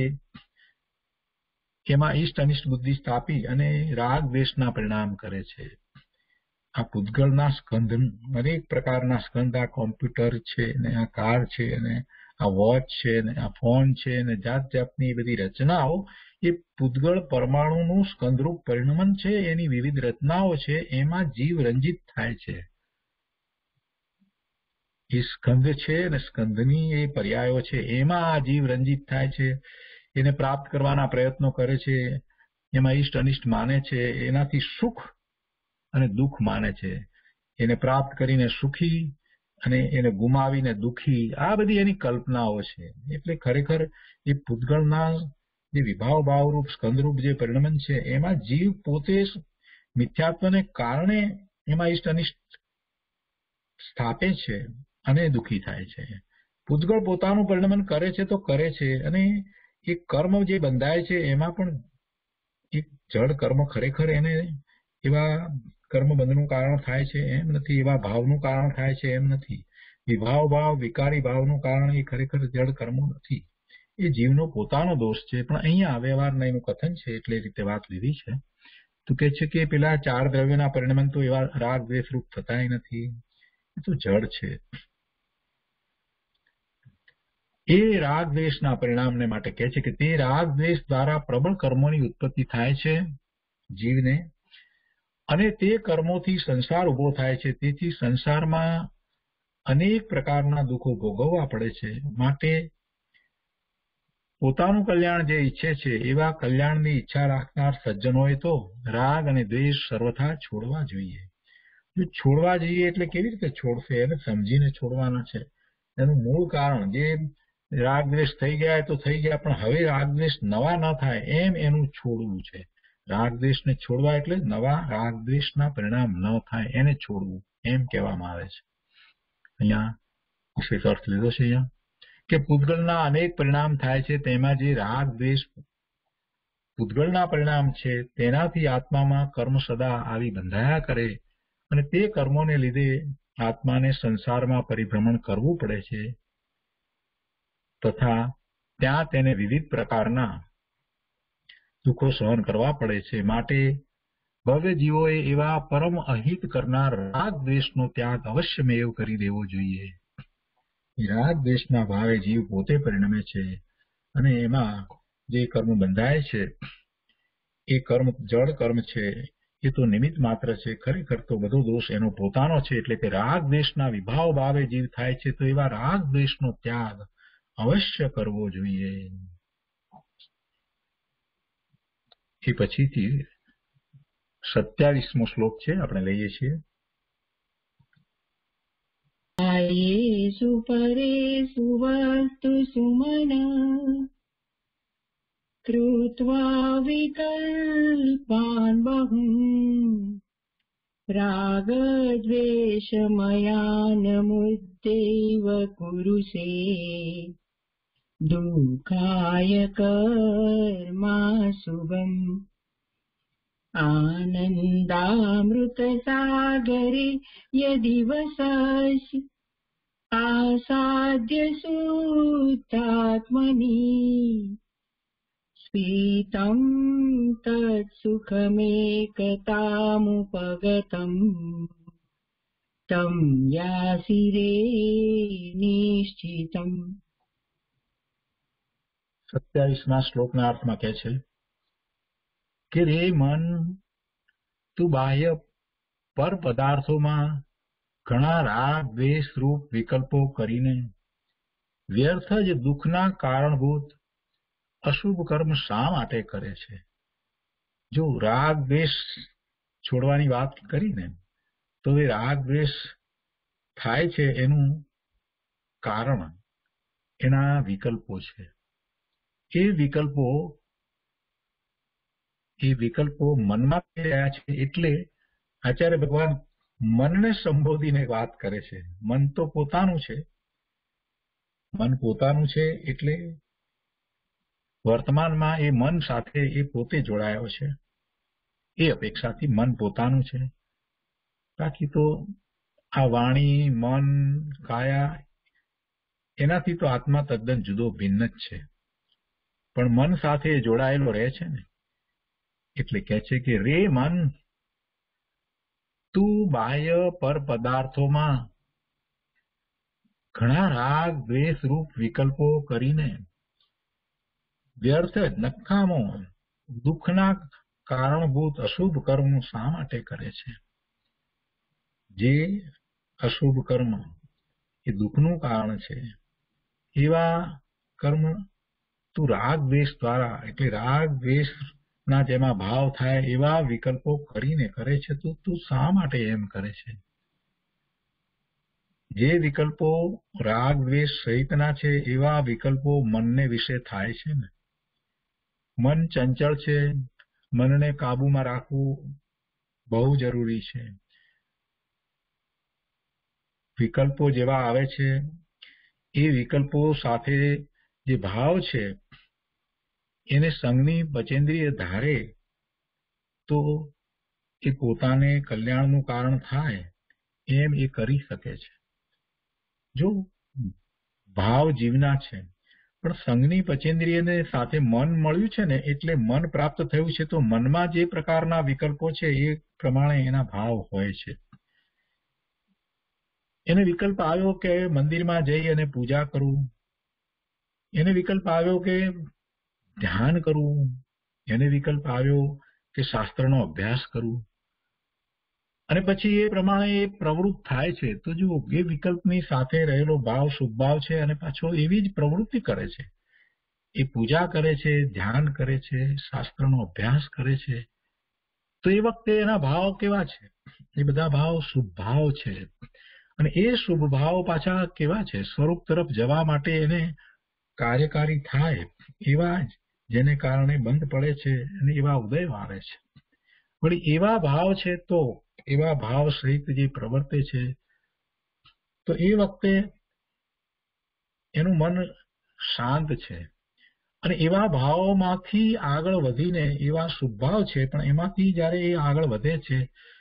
એમાં ઈષ્ટ અનિષ્ટ બુદ્ધિ સ્થાપી અને રાગ દ્વેષના પરિણામ કરે છે. આ પૂતગળના સ્કંદ અનેક પ્રકારના સ્કંદ, આ કોમ્પ્યુટર છે ને આ કાર છે ને આ વોચ છે ને આ ફોન છે ને જાત જાતની બધી રચનાઓ એ પૂતગળ પરમાણુનું સ્કંદરૂપ પરિણમન છે. એની વિવિધ રચનાઓ છે એમાં જીવ રંજિત થાય છે. એ સ્કંદ છે ને સ્કંદની એ પર્યાયો છે એમાં આ જીવ રંજિત થાય છે, એને પ્રાપ્ત કરવાના પ્રયત્નો કરે છે, એમાં ઈષ્ટ અનિષ્ટ માને છે, એનાથી સુખ અને દુઃખ માને છે, એને પ્રાપ્ત કરીને સુખી અને એને ગુમાવીને દુઃખી, આ બધી એની કલ્પનાઓ છે. એટલે ખરેખર એ પૂતગળના જે વિભાવ ભાવરૂપ સ્કંદરૂપ જે પરિણમન છે એમાં જીવ પોતે મિથ્યાત્વને કારણે એમાં ઈષ્ટ અનિષ્ટ સ્થાપે છે અને દુઃખી થાય છે. પૂતગળ પોતાનું પરિણમન કરે છે તો કરે છે, અને એ કર્મ જે બંધાય છે એમાં પણ એક જડ કર્મ ખરેખર એને એવા કર્મ બંધનું કારણ થાય છે એમ નથી, એવા ભાવનું કારણ થાય છે એમ નથી. વિભાવ ભાવ વિકારી ભાવનું કારણ એ ખરેખર જડ કર્મો નથી, એ જીવનો પોતાનો દોષ છે. પણ અહીંયા વ્યવહારના એનું કથન છે એટલે એ રીતે વાત લીધી છે. તો કે છે કે પેલા ચાર દ્રવ્યોના પરિણમન તો એવા રાગ દ્વેષ રૂપ થતા નથી, એ તો જડ છે. એ રાગ દ્વેષના પરિણામને માટે કહે છે કે તે રાગ દ્વેષ દ્વારા પ્રબળ કર્મોની ઉત્પત્તિ થાય છે જીવને, અને તે કર્મોથી સંસાર ઉભો થાય છે. તેથી સંસારમાં અનેક પ્રકારના દુઃખો ભોગવવા પડે છે. માટે પોતાનું કલ્યાણ જે ઈચ્છે છે એવા કલ્યાણની ઈચ્છા રાખનાર સજ્જનોએ તો રાગ અને દ્વેષ સર્વથા છોડવા જોઈએ. જો છોડવા જોઈએ એટલે કેવી રીતે છોડશે? એને સમજીને છોડવાના છે. એનું મૂળ કારણ જે રાગ દ્વેષ થઈ ગયા તો થઈ ગયા, પણ હવે રાગ દ્વેષ નવા ન થાય એમ એનું છોડવું છે. રાગ દ્વેષને છોડવા એટલે નવા રાગ દ્વેષના પરિણામ ન થાય એને છોડવું એમ કહેવામાં આવે છે. અહીંયા વિશેષ અર્થ લીધો છે અહીંયા કે પૂતગળના અનેક પરિણામ થાય છે, તેમાં જે રાગ દ્વેષ પૂતગળના પરિણામ છે તેનાથી આત્મામાં કર્મ સદા આવી બંધાયા કરે અને તે કર્મોને લીધે આત્માને સંસારમાં પરિભ્રમણ કરવું પડે છે, તથા ત્યાં તેને વિવિધ પ્રકારના દુઃખો સહન કરવા પડે છે. માટે ભવ્ય જીવોએ એવા પરમ અહિત કરનાર રાગ દ્વેષનો ત્યાગ અવશ્યમેવ કરી દેવો જોઈએ. રાગ દ્વેષના ભાવે જીવ પોતે પરિણમે છે અને એમાં જે કર્મ બંધાય છે એ કર્મ જડ કર્મ છે, એ તો નિમિત્ત માત્ર છે. ખરેખર તો બધો દોષ એનો પોતાનો છે. એટલે કે રાગ દ્વેષના વિભાવ ભાવે જીવ થાય છે તો એવા રાગ દ્વેષનો ત્યાગ અવશ્ય કરવો જોઈએ. એ પછીથી સત્યાવીસમો શ્લોક છે, આપણે લઈએ છીએ. આયેષુ પરેષુ વસ્તુષુ મનઃ કૃત્વા વિકલ્પાન બહૂન રાગદ્વેષમયાનમુદ્દૈવ કુરુષે દુઃખાય કર્માશુભમ આનંદામૃતસાગરે યદિ વસસि આસાદ્ય શુદ્ધાત્મની સ્ફીતં તત્સુખમેકતામુપગતં तं यासि रे निश्चितम्. સત્યાવીસમા શ્લોકના અર્થમાં કહે છે કે રે મન, તું બાહ્ય પર પદાર્થોમાં ઘણા રાગ દ્વેષ રૂપ વિકલ્પો કરીને વ્યર્થ જ દુઃખના કારણભૂત અશુભ કર્મ શા માટે કરે છે? જો રાગ દ્વેષ છોડવાની વાત કરીને, તો એ રાગ દ્વેષ થાય છે એનું કારણ એના વિકલ્પો છે. એ વિકલ્પો એ વિકલ્પો મનમાં થઈ રહ્યા છે, એટલે આચાર્ય ભગવાન મનને સંબોધીને વાત કરે છે. મન તો પોતાનું છે, મન પોતાનું છે એટલે વર્તમાનમાં એ મન સાથે એ પોતે જોડાયો છે. એ અપેક્ષાથી મન પોતાનું છે. બાકી તો આ વાણી, મન, કાયા એનાથી તો આત્મા તદ્દન જુદો ભિન્ન જ છે. પણ મન સાથે જોડાયેલો રહે છે ને, એટલે કહે છે કે રે મન, તું બાહ્ય પર પદાર્થોમાં ઘણા રાગ દ્વેષ રૂપ વિકલ્પો કરીને વ્યર્થ નકામો દુઃખના કારણભૂત અશુભ કર્મ શા માટે કરે છે? જે અશુભ કર્મ એ દુઃખનું કારણ છે, એવા કર્મ તું રાગ દ્વેષ દ્વારા, એટલે રાગ દ્વેષ ના જેમાં ભાવ થાય એવા વિકલ્પો કરીને કરે છે. તો તું શા માટે એમ કરે છે? જે વિકલ્પો રાગ દ્વેષ સહિતના છે એવા વિકલ્પો મનને વિશે થાય છે ને. મન ચંચળ છે, મનને કાબુમાં રાખવું બહુ જરૂરી છે. વિકલ્પો જેવા આવે છે એ વિકલ્પો સાથે જે ભાવ છે એને સંગની પચેન્દ્રિય ધારે તો એ પોતાને કલ્યાણનું કારણ થાય એમ એ કરી શકે છે. જો ભાવ જીવના છે પણ સંગની પચેન્દ્રિયને સાથે મન મળ્યું છે ને, એટલે મન પ્રાપ્ત થયું છે, તો મનમાં જે પ્રકારના વિકલ્પો છે એ પ્રમાણે એના ભાવ હોય છે. એને વિકલ્પ આવ્યો કે મંદિરમાં જઈ અને પૂજા કરવું, એને વિકલ્પ આવ્યો કે ધ્યાન કરવું, એને વિકલ્પ આવ્યો કે શાસ્ત્રનો અભ્યાસ કરવું, અને પછી એ પ્રમાણે એ પ્રવૃત્ત થાય છે. તો જુઓ, એ વિકલ્પની સાથે રહેલો ભાવ શુભ ભાવ છે અને પાછો એવી જ પ્રવૃત્તિ કરે છે. એ પૂજા કરે છે, ધ્યાન કરે છે, શાસ્ત્રનો અભ્યાસ કરે છે. તો એ વખતે એના ભાવ કેવા છે? એ બધા ભાવ શુભ ભાવ છે. અને એ શુભ ભાવ પાછા કેવા છે? સ્વરૂપ તરફ જવા માટે એને કાર્યકારી થાય એવા જ, જેને કારણે બંધ પડે છે અને એવા ઉદય આવે છે. વળી એવા ભાવ છે, તો એવા ભાવ સહિત જે પ્રવર્તે છે, તો એ વખતે એનું મન શાંત છે. અને એવા ભાવોમાંથી આગળ વધીને એવા શુભ ભાવ છે, પણ એમાંથી જયારે એ આગળ વધે છે,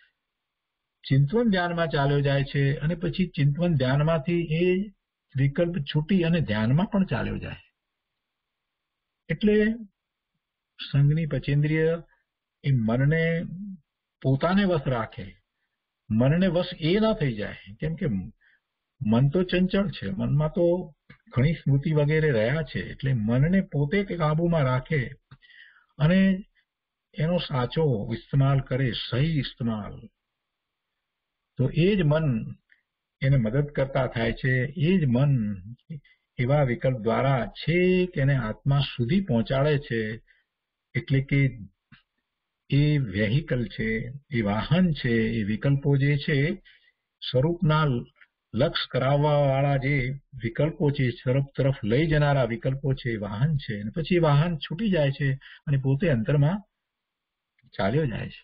ચિંતવન ધ્યાનમાં ચાલ્યો જાય છે, અને પછી ચિંતવન ધ્યાનમાંથી એ વિકલ્પ છૂટી અને ધ્યાનમાં પણ ચાલ્યો જાય. એટલે સંગની પચેન્દ્રિય એ મનને પોતાને વશ રાખે, મનને વશ એ ના થઈ જાય. કેમ કે મન તો ચંચળ છે, મનમાં તો ઘણી સ્મૃતિ વગેરે રહ્યા છે. એટલે મનને પોતે કાબુમાં રાખે અને એનો સાચો ઇસ્તેમાલ કરે, સહી ઇસ્તેમાલ, તો એ જ મન એને મદદ કરતા થાય છે. એ જ મન એવા વિકલ્પ દ્વારા છેક એને આત્મા સુધી પહોંચાડે છે. એટલે કે એ વેહિકલ છે, એ વાહન છે, એ વિકલ્પો જે છે, સ્વરૂપના લક્ષ કરાવવા વાળા જે વિકલ્પો છે, સ્વરૂપ તરફ લઈ જનારા વિકલ્પો છે, એ વાહન છે. અને પછી એ વાહન છૂટી જાય છે અને પોતે અંતરમાં ચાલ્યો જાય છે.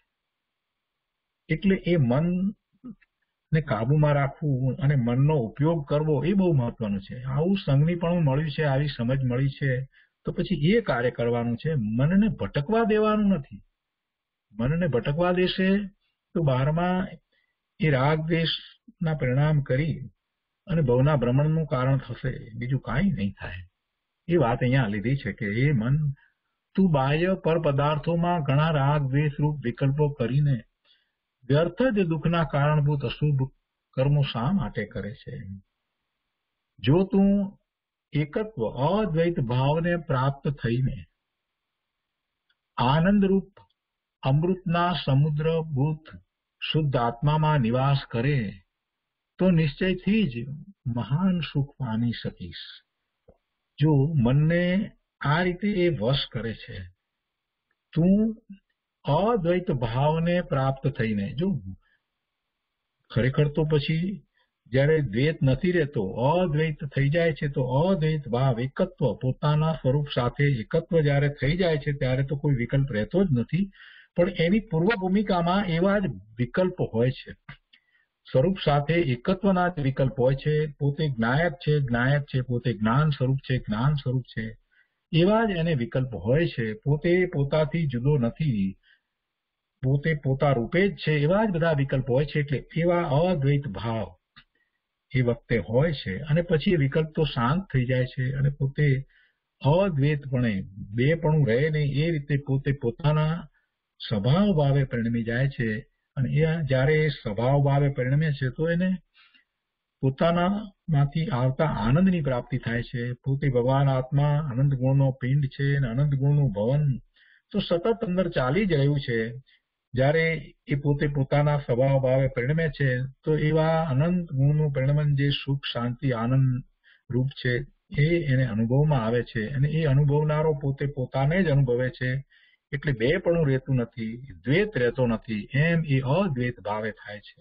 એટલે એ મન ને કાબુમાં રાખવું અને મનનો ઉપયોગ કરવો એ બહુ મહત્વનું છે. આવું સંગનીપણું મળ્યું છે, આવી સમજ મળી છે, તો પછી એ કાર્ય કરવાનું છે. મનને ભટકવા દેવાનું નથી. મનને ભટકવા દેશે તો બહારમાં એ રાગ દ્વેષના પરિણામ કરી અને ભવના ભ્રમણનું કારણ થશે, બીજું કાંઈ નહીં થાય. એ વાત અહીંયા લીધી છે કે એ મન, તું બાહ્ય પર પદાર્થોમાં ઘણા રાગ દ્વેષ રૂપ વિકલ્પો કરીને વ્યર્થ જ દુઃખના કારણભૂત અશુભ કર્મો શા માટે કરે છે? જો તું એકત્વ અદ્વૈત ભાવને પ્રાપ્ત થઈને આનંદરૂપ અમૃતના સમુદ્રભૂત શુદ્ધ આત્મામાં નિવાસ કરે તો નિશ્ચયથી જ મહાન સુખ પામી શકીશ. જો મનને આ રીતે એ વશ કરે છે, તું અદ્વૈત ભાવને પ્રાપ્ત થઈને, જો ખરેખર તો પછી જયારે દ્વૈત નથી રહેતો, અદ્વૈત થઈ જાય છે, તો અદ્વૈત ભાવ, એકત્વ, પોતાના સ્વરૂપ સાથે એકત્વ જયારે થઈ જાય છે ત્યારે તો કોઈ વિકલ્પ રહેતો જ નથી. પણ એની પૂર્વ ભૂમિકામાં એવા જ વિકલ્પ હોય છે. સ્વરૂપ સાથે એકત્વના જ વિકલ્પ હોય છે. પોતે જ્ઞાયક છે, જ્ઞાયક છે, પોતે જ્ઞાન સ્વરૂપ છે, જ્ઞાન સ્વરૂપ છે, એવા જ એને વિકલ્પ હોય છે. પોતે પોતાથી જુદો નથી, પોતે પોતા રૂપે જ છે, એવા જ બધા વિકલ્પ હોય છે. એટલે એવા અદ્વૈત ભાવ એ વખતે હોય છે. અને પછી એ વિકલ્પ તો શાંત થઈ જાય છે અને પોતે અદ્વૈતપણે બે પણ રહે નહીં, એ રીતે પોતે પોતાના સ્વભાવ ભાવે પરિણમી જાય છે. અને એ જયારે સ્વભાવ ભાવે પરિણમે છે તો એને પોતાના માંથી આવતા આનંદની પ્રાપ્તિ થાય છે. પોતે ભગવાન આત્મા આનંદ ગુણનો પિંડ છે અને આનંદ ગુણનું ભવન તો સતત અંદર ચાલી જ રહ્યું છે. જયારે એ પોતે પોતાના સ્વભાવ ભાવે પરિણમે છે તો એવા અનંત ગુણનું પરિણમન જે સુખ, શાંતિ, આનંદ રૂપ છે એ એને અનુભવમાં આવે છે. અને એ અનુભવનારો પોતે પોતાને જ અનુભવે છે. એટલે બે પણ રહેતું નથી, દ્વૈત રહેતો નથી, એમ એ અદ્વૈત ભાવે થાય છે.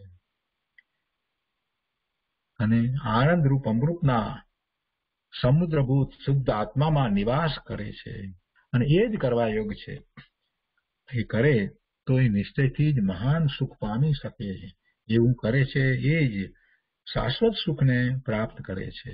અને આનંદ રૂપ અમૃતના સમુદ્રભૂત શુદ્ધ આત્મામાં નિવાસ કરે છે. અને એ જ કરવા યોગ છે. એ કરે તો એ નિશ્ચયથી જ મહાન સુખ પામી શકે. એવું કરે છે એ જ શાશ્વત સુખને પ્રાપ્ત કરે છે.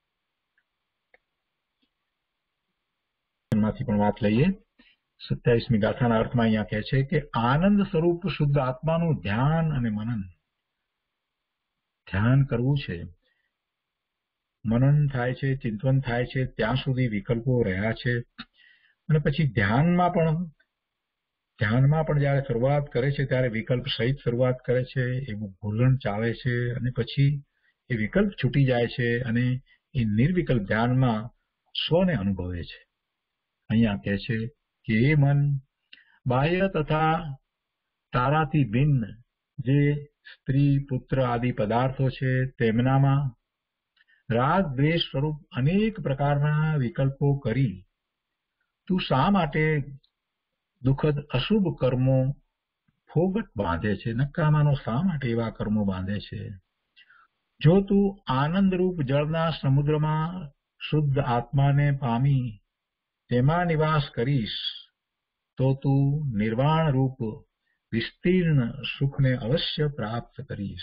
એમાંથી પણ વાત લઈએ. સત્યાવીસમી ગાથાના અર્થમાં અહીંયા કહે છે કે આનંદ સ્વરૂપ શુદ્ધ આત્માનું ધ્યાન અને મનન. ધ્યાન કરવું છે, મનન થાય છે, ચિંતન થાય છે, ત્યાં સુધી વિકલ્પો રહ્યા છે. અને પછી ધ્યાનમાં પણ ધ્યાનમાં પણ જયારે શરૂઆત કરે છે ત્યારે વિકલ્પ સહિત શરૂઆત કરે છે. એવું ભૂલણ ચાલે છે અને પછી એ વિકલ્પ છૂટી જાય છે અને એ નિર્વિકલ્પ ધ્યાનમાં સ્વને અનુભવે છે. અહીંયા કહે છે કે એ મન બાહ્ય તથા તારાથી ભિન્ન જે સ્ત્રી, પુત્ર આદિ પદાર્થો છે તેમનામાં રાગ દ્વેષ સ્વરૂપ અનેક પ્રકારના વિકલ્પો કરી તું શા માટે દુઃખદ અશુભ કર્મો ફોગટ બાંધે છે? નકામાનો શા માટે એવા કર્મો બાંધે છે? જો તું આનંદરૂપ જળના સમુદ્રમાં શુદ્ધ આત્માને પામી તેમાં નિવાસ કરીશ તો તું નિર્વાણ રૂપ વિસ્તીર્ણ સુખને અવશ્ય પ્રાપ્ત કરીશ.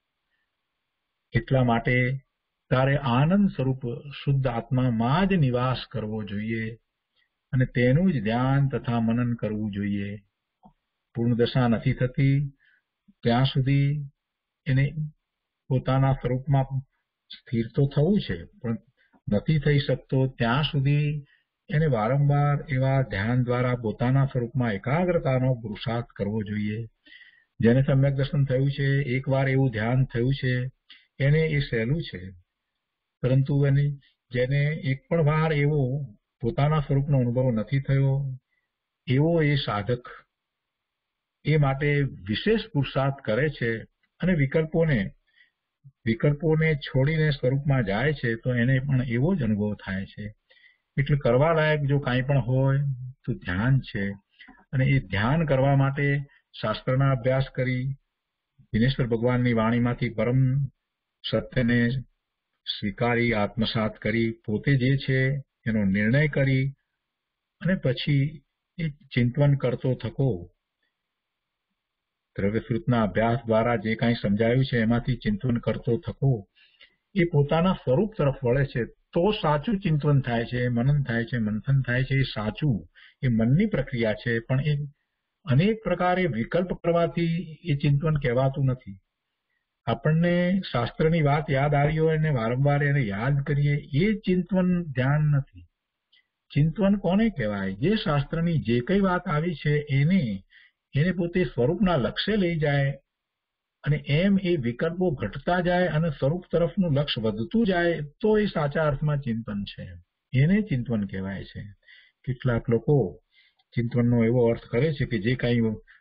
એટલા માટે તારે આનંદ સ્વરૂપ શુદ્ધ આત્મામાં જ નિવાસ કરવો જોઈએ અને તેનું જ ધ્યાન તથા મનન કરવું જોઈએ. પૂર્ણ દશા નથી થતી ત્યાં સુધી એને પોતાના સ્વરૂપમાં સ્થિર તો થવું છે, પણ નથી થઈ શકતો ત્યાં સુધી એને વારંવાર એવા ધ્યાન દ્વારા પોતાના સ્વરૂપમાં એકાગ્રતાનો પુરુષાર્થ કરવો જોઈએ. જેને સમ્યક દર્શન થયું છે, એકવાર એવું ધ્યાન થયું છે, એને એ સહેલું છે. પરંતુ એને જેને એક પણ વાર એવો પોતાના સ્વરૂપનો અનુભવ નથી થયો, એવો એ સાધક એ માટે વિશેષ પુરુષાર્થ કરે છે અને વિકલ્પોને વિકલ્પોને છોડીને સ્વરૂપમાં જાય છે તો એને પણ એવો જ અનુભવ થાય છે. એટલે કરવા લાયક જો કાંઈ પણ હોય તો ધ્યાન છે. અને એ ધ્યાન કરવા માટે શાસ્ત્રના અભ્યાસ કરી, દિનેશ્વર ભગવાનની વાણીમાંથી પરમ સત્યને સ્વીકારી, આત્મસાત કરી, પોતે જે છે એનો નિર્ણય કરી અને પછી એ ચિંતન કરતો થકો. દ્રવ્યસૂત્રના અભ્યાસ દ્વારા જે કાંઈ સમજાયું છે એમાંથી ચિંતન કરતો થકો એ પોતાના સ્વરૂપ તરફ વળે છે તો સાચું ચિંતન થાય છે, મનન થાય છે, મંથન થાય છે. એ સાચું, એ મનની પ્રક્રિયા છે. પણ એ અનેક પ્રકારે વિકલ્પ કરવાથી એ ચિંતન કહેવાતું નથી. આપણને શાસ્ત્રની વાત યાદ આવી હોય અને વારંવાર એને યાદ કરીએ, એ ચિંતન ધ્યાન નથી. ચિંતન કોને કહેવાય? જે શાસ્ત્રની જે કઈ વાત આવી છે એને એને પોતે સ્વરૂપના લક્ષ્ય લઈ જાય અને એમ એ વિકલ્પો ઘટતા જાય અને સ્વરૂપ તરફનું લક્ષ્ય વધતું જાય તો એ સાચા અર્થમાં ચિંતન છે. એને ચિંતન કહેવાય છે. કેટલાક લોકો ચિંતનનો એવો અર્થ કરે છે કે જે કાંઈ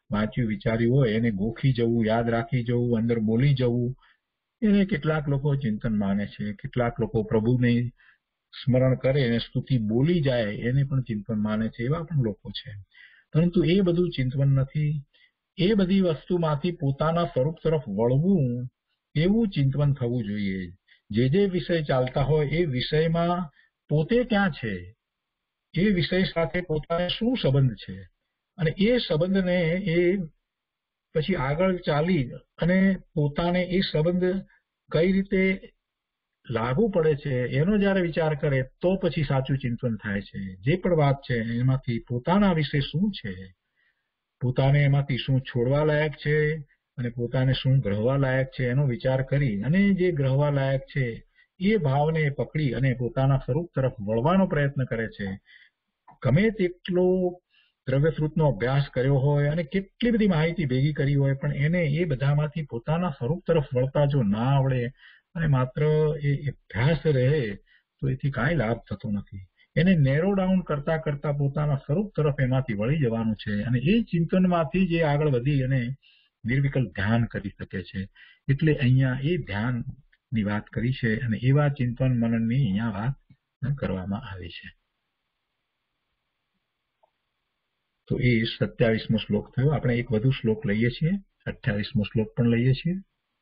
વાંચ્યું વિચાર્યું હોય એને ગોખી જવું, યાદ રાખી જવું, અંદર બોલી જવું, એને કેટલાક લોકો ચિંતન માને છે. કેટલાક લોકો પ્રભુને સ્મરણ કરે અને સ્તુતિ બોલી જાય એને પણ ચિંતન માને છે. એવા પણ લોકો છે. પરંતુ એ બધું ચિંતન નથી. એ બધી વસ્તુમાંથી પોતાના સ્વરૂપ તરફ વળવું એવું ચિંતન થવું જોઈએ. જે જે વિષય ચાલતા હોય એ વિષયમાં પોતે ક્યાં છે, એ વિષય સાથે પોતાને શું સંબંધ છે, અને એ સંબંધને એ પછી આગળ ચાલી અને પોતાને એ સંબંધ કઈ રીતે લાગુ પડે છે એનો જયારે વિચાર કરે તો પછી સાચું ચિંતન થાય છે. જે પણ વાત છે એમાંથી પોતાના વિશે શું છે, પોતાને એમાંથી શું છોડવા લાયક છે અને પોતાને શું ગ્રહવા લાયક છે એનો વિચાર કરી અને જે ગ્રહવા લાયક છે એ ભાવને પકડી અને પોતાના સ્વરૂપ તરફ વળવાનો પ્રયત્ન કરે છે. ગમે તેટલો દ્રવ્યશ્રુતનો અભ્યાસ કર્યો હોય અને કેટલી બધી માહિતી ભેગી કરી હોય પણ એને એ બધામાંથી પોતાના સ્વરૂપ તરફ વળતા જો ના આવડે અને માત્ર એ અભ્યાસ રહે તો એથી કાંઈ લાભ થતો નથી. એને નેરો ડાઉન કરતા કરતા પોતાના સ્વરૂપ તરફ એમાંથી વળી જવાનું છે અને એ ચિંતનમાંથી જે આગળ વધી અને નિર્વિકલ્પ ધ્યાન કરી શકે છે. એટલે અહીંયા એ ધ્યાનની વાત કરી છે અને એવા ચિંતન મનનની અહીંયા વાત કરવામાં આવી છે. તો એ સત્યાવીસમો શ્લોક થયો. આપણે એક વધુ શ્લોક લઈએ છીએ, અઠ્યાવીસમો શ્લોક પણ લઈએ છીએ.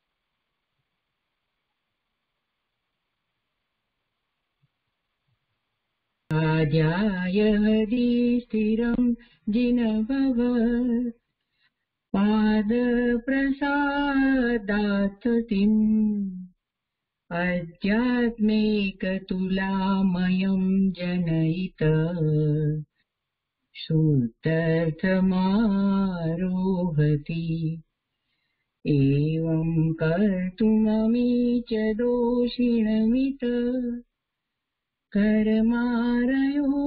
આધ્યાય હરિ સ્થિરમ જિનભવ પાદ પ્રસાદાત્તિમ અધ્યાત્મિક તુલામયમ જનયિત શુદ્ધર્થમારોહતિ એવં કર્તુમમી ચ દોષિણમિત કર્મારયો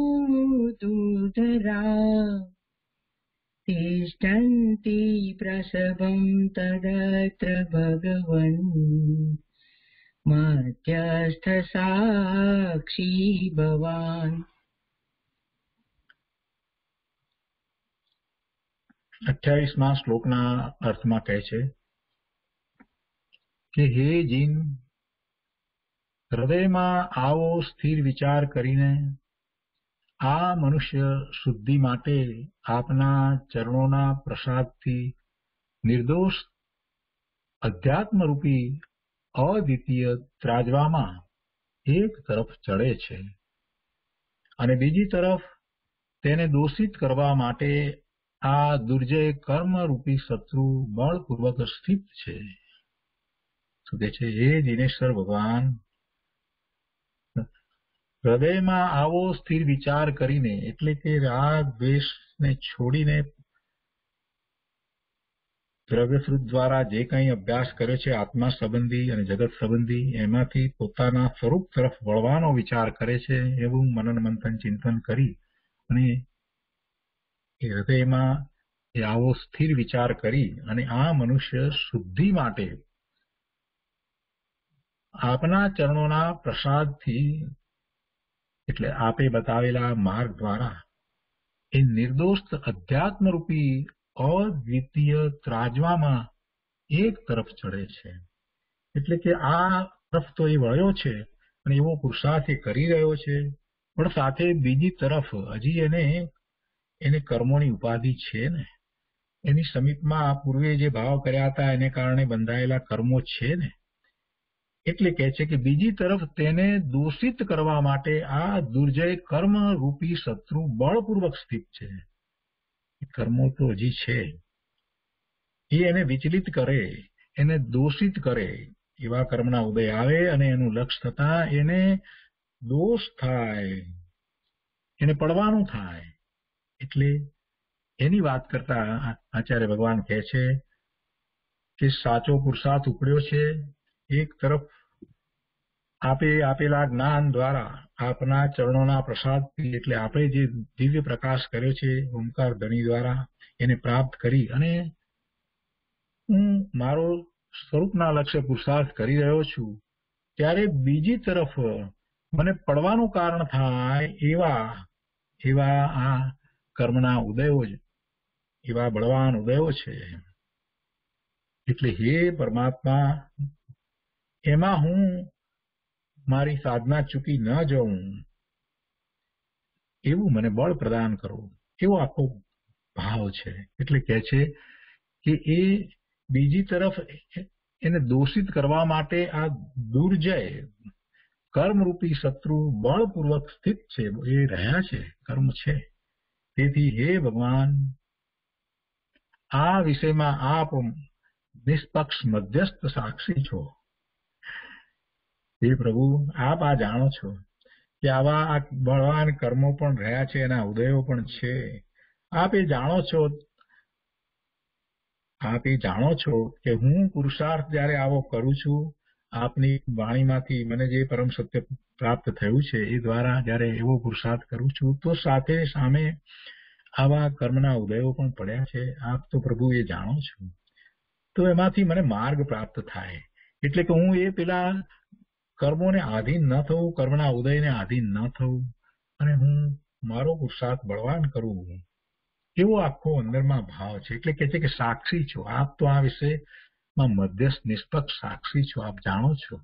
દુધરા તિષ્ઠન્તિ પ્રસભં તદત્ર ભગવન મધ્યસ્થ સાક્ષી ભવાન. અઠ્યાવીસમા શ્લોકના અર્થમાં કહે છે કે હે જીન, હૃદયમાં આવો સ્થિર વિચાર કરીને આ મનુષ્ય શુદ્ધિ માટે આપના ચરણોના પ્રસાદથી નિર્દોષ અધ્યાત્મરૂપી અદ્વિતીય ત્રાજવામાં એક તરફ ચડે છે અને બીજી તરફ તેને દોષિત કરવા માટે આ દુર્જય કર્મરૂપી શત્રુ બળપૂર્વક સ્થિત છે. શું કહે છે? હે દિનેશ્વર ભગવાન, હૃદયમાં આવો સ્થિર વિચાર કરીને, એટલે કે રાગ દ્વેષને છોડીને દ્રવ્યશ્રુત દ્વારા જે કંઈ અભ્યાસ કર્યો છે આત્મા સંબંધી અને જગત સંબંધી, એમાંથી પોતાના સ્વરૂપ તરફ વળવાનો વિચાર કરે છે. એવું મનન મંથન ચિંતન કરી અને એ હૃદયમાં એ આવો સ્થિર વિચાર કરી અને આ મનુષ્ય શુદ્ધિ માટે આપના ચરણોના પ્રસાદથી, એટલે આપે બતાવેલા માર્ગ દ્વારા એ નિર્દોષ અધ્યાત્મરૂપી અદ્વિતીય ત્રાજવામાં એક તરફ ચડે છે. એટલે કે આ તરફ તો એ વળ્યો છે અને એવો પુરુષાર્થ એ કરી રહ્યો છે, પણ સાથે બીજી તરફ હજી એને એને કર્મોની ઉપાધિ છે ને, એની સમીપમાં પૂર્વે જે ભાવ કર્યા હતા એને કારણે બંધાયેલા કર્મો છે ને, એટલે કહે છે કે બીજી તરફ તેને દોષિત કરવા માટે આ દુર્જય કર્મ રૂપી શત્રુ બળપૂર્વક સ્થિત છે. કર્મો તો હજી છે, એ એને વિચલિત કરે, એને દોષિત કરે. એવા કર્મના ઉદય આવે અને એનું લક્ષ થતા એને દોષ થાય, એને પડવાનું થાય. એટલે એની વાત કરતા આચાર્ય ભગવાન કહે છે કે સાચો પુરુષાર્થ ઉપડ્યો છે. એક તરફ આપે આપેલા જ્ઞાન દ્વારા આપના ચરણોના પ્રસાદથી, એટલે આપણે જે દિવ્ય પ્રકાશ કર્યો છે ઓમકાર ધણી દ્વારા, એને પ્રાપ્ત કરી અને હું મારો સ્વરૂપના લક્ષ્ય પુરુષાર્થ કરી રહ્યો છું, ત્યારે બીજી તરફ મને પડવાનું કારણ થાય એવા એવા આ કર્મના ઉદયો જ એવા બળવાન ઉદયો છે. એટલે હે પરમાત્મા, એમાં હું મારી સાધના ચૂકી ન જાઉં એવું મને બળ પ્રદાન કરો, એવો આખો ભાવ છે. એટલે કહે છે કે એ બીજી તરફ એને દોષિત કરવા માટે આ દુર્જય કર્મરૂપી શત્રુ બળપૂર્વક સ્થિત છે, એ રહ્યા છે, કર્મ છે. તેથી હે ભગવાન, આ વિષયમાં આપ નિષ્પક્ષ મધ્યસ્થ સાક્ષી છો. હે પ્રભુ, આપ આ જાણો છો કે આવા આ બળવાન કર્મો પણ રહ્યા છે, એના ઉદયો પણ છે. આપ એ જાણો છો આપ એ જાણો છો કે હું પુરુષાર્થ જયારે આવો કરું છું, આપની વાણીમાંથી મને જે પરમ સત્ય પ્રાપ્ત થયું છે એ દ્વારા જયારે એવો પુરુષાર્થ કરું છું, તો સાથે સામે આવા કર્મના ઉદયો પણ પડ્યા છે. આપ તો પ્રભુ એ જાણો છો. તો એમાંથી મને માર્ગ પ્રાપ્ત થાય. એટલે કે હું એ પેલા કર્મોને આધીન ન થવું, કર્મના ઉદયને આધીન ન થવું, અને હું મારો પુરુષાર્થ બળવાન કરું, એવો આખો અંદરમાં ભાવ છે. એટલે કે છે કે સાક્ષી છો આપ, તો આ વિષયમાં મધ્યસ્થ નિષ્પક્ષ સાક્ષી છો, આપ જાણો છો.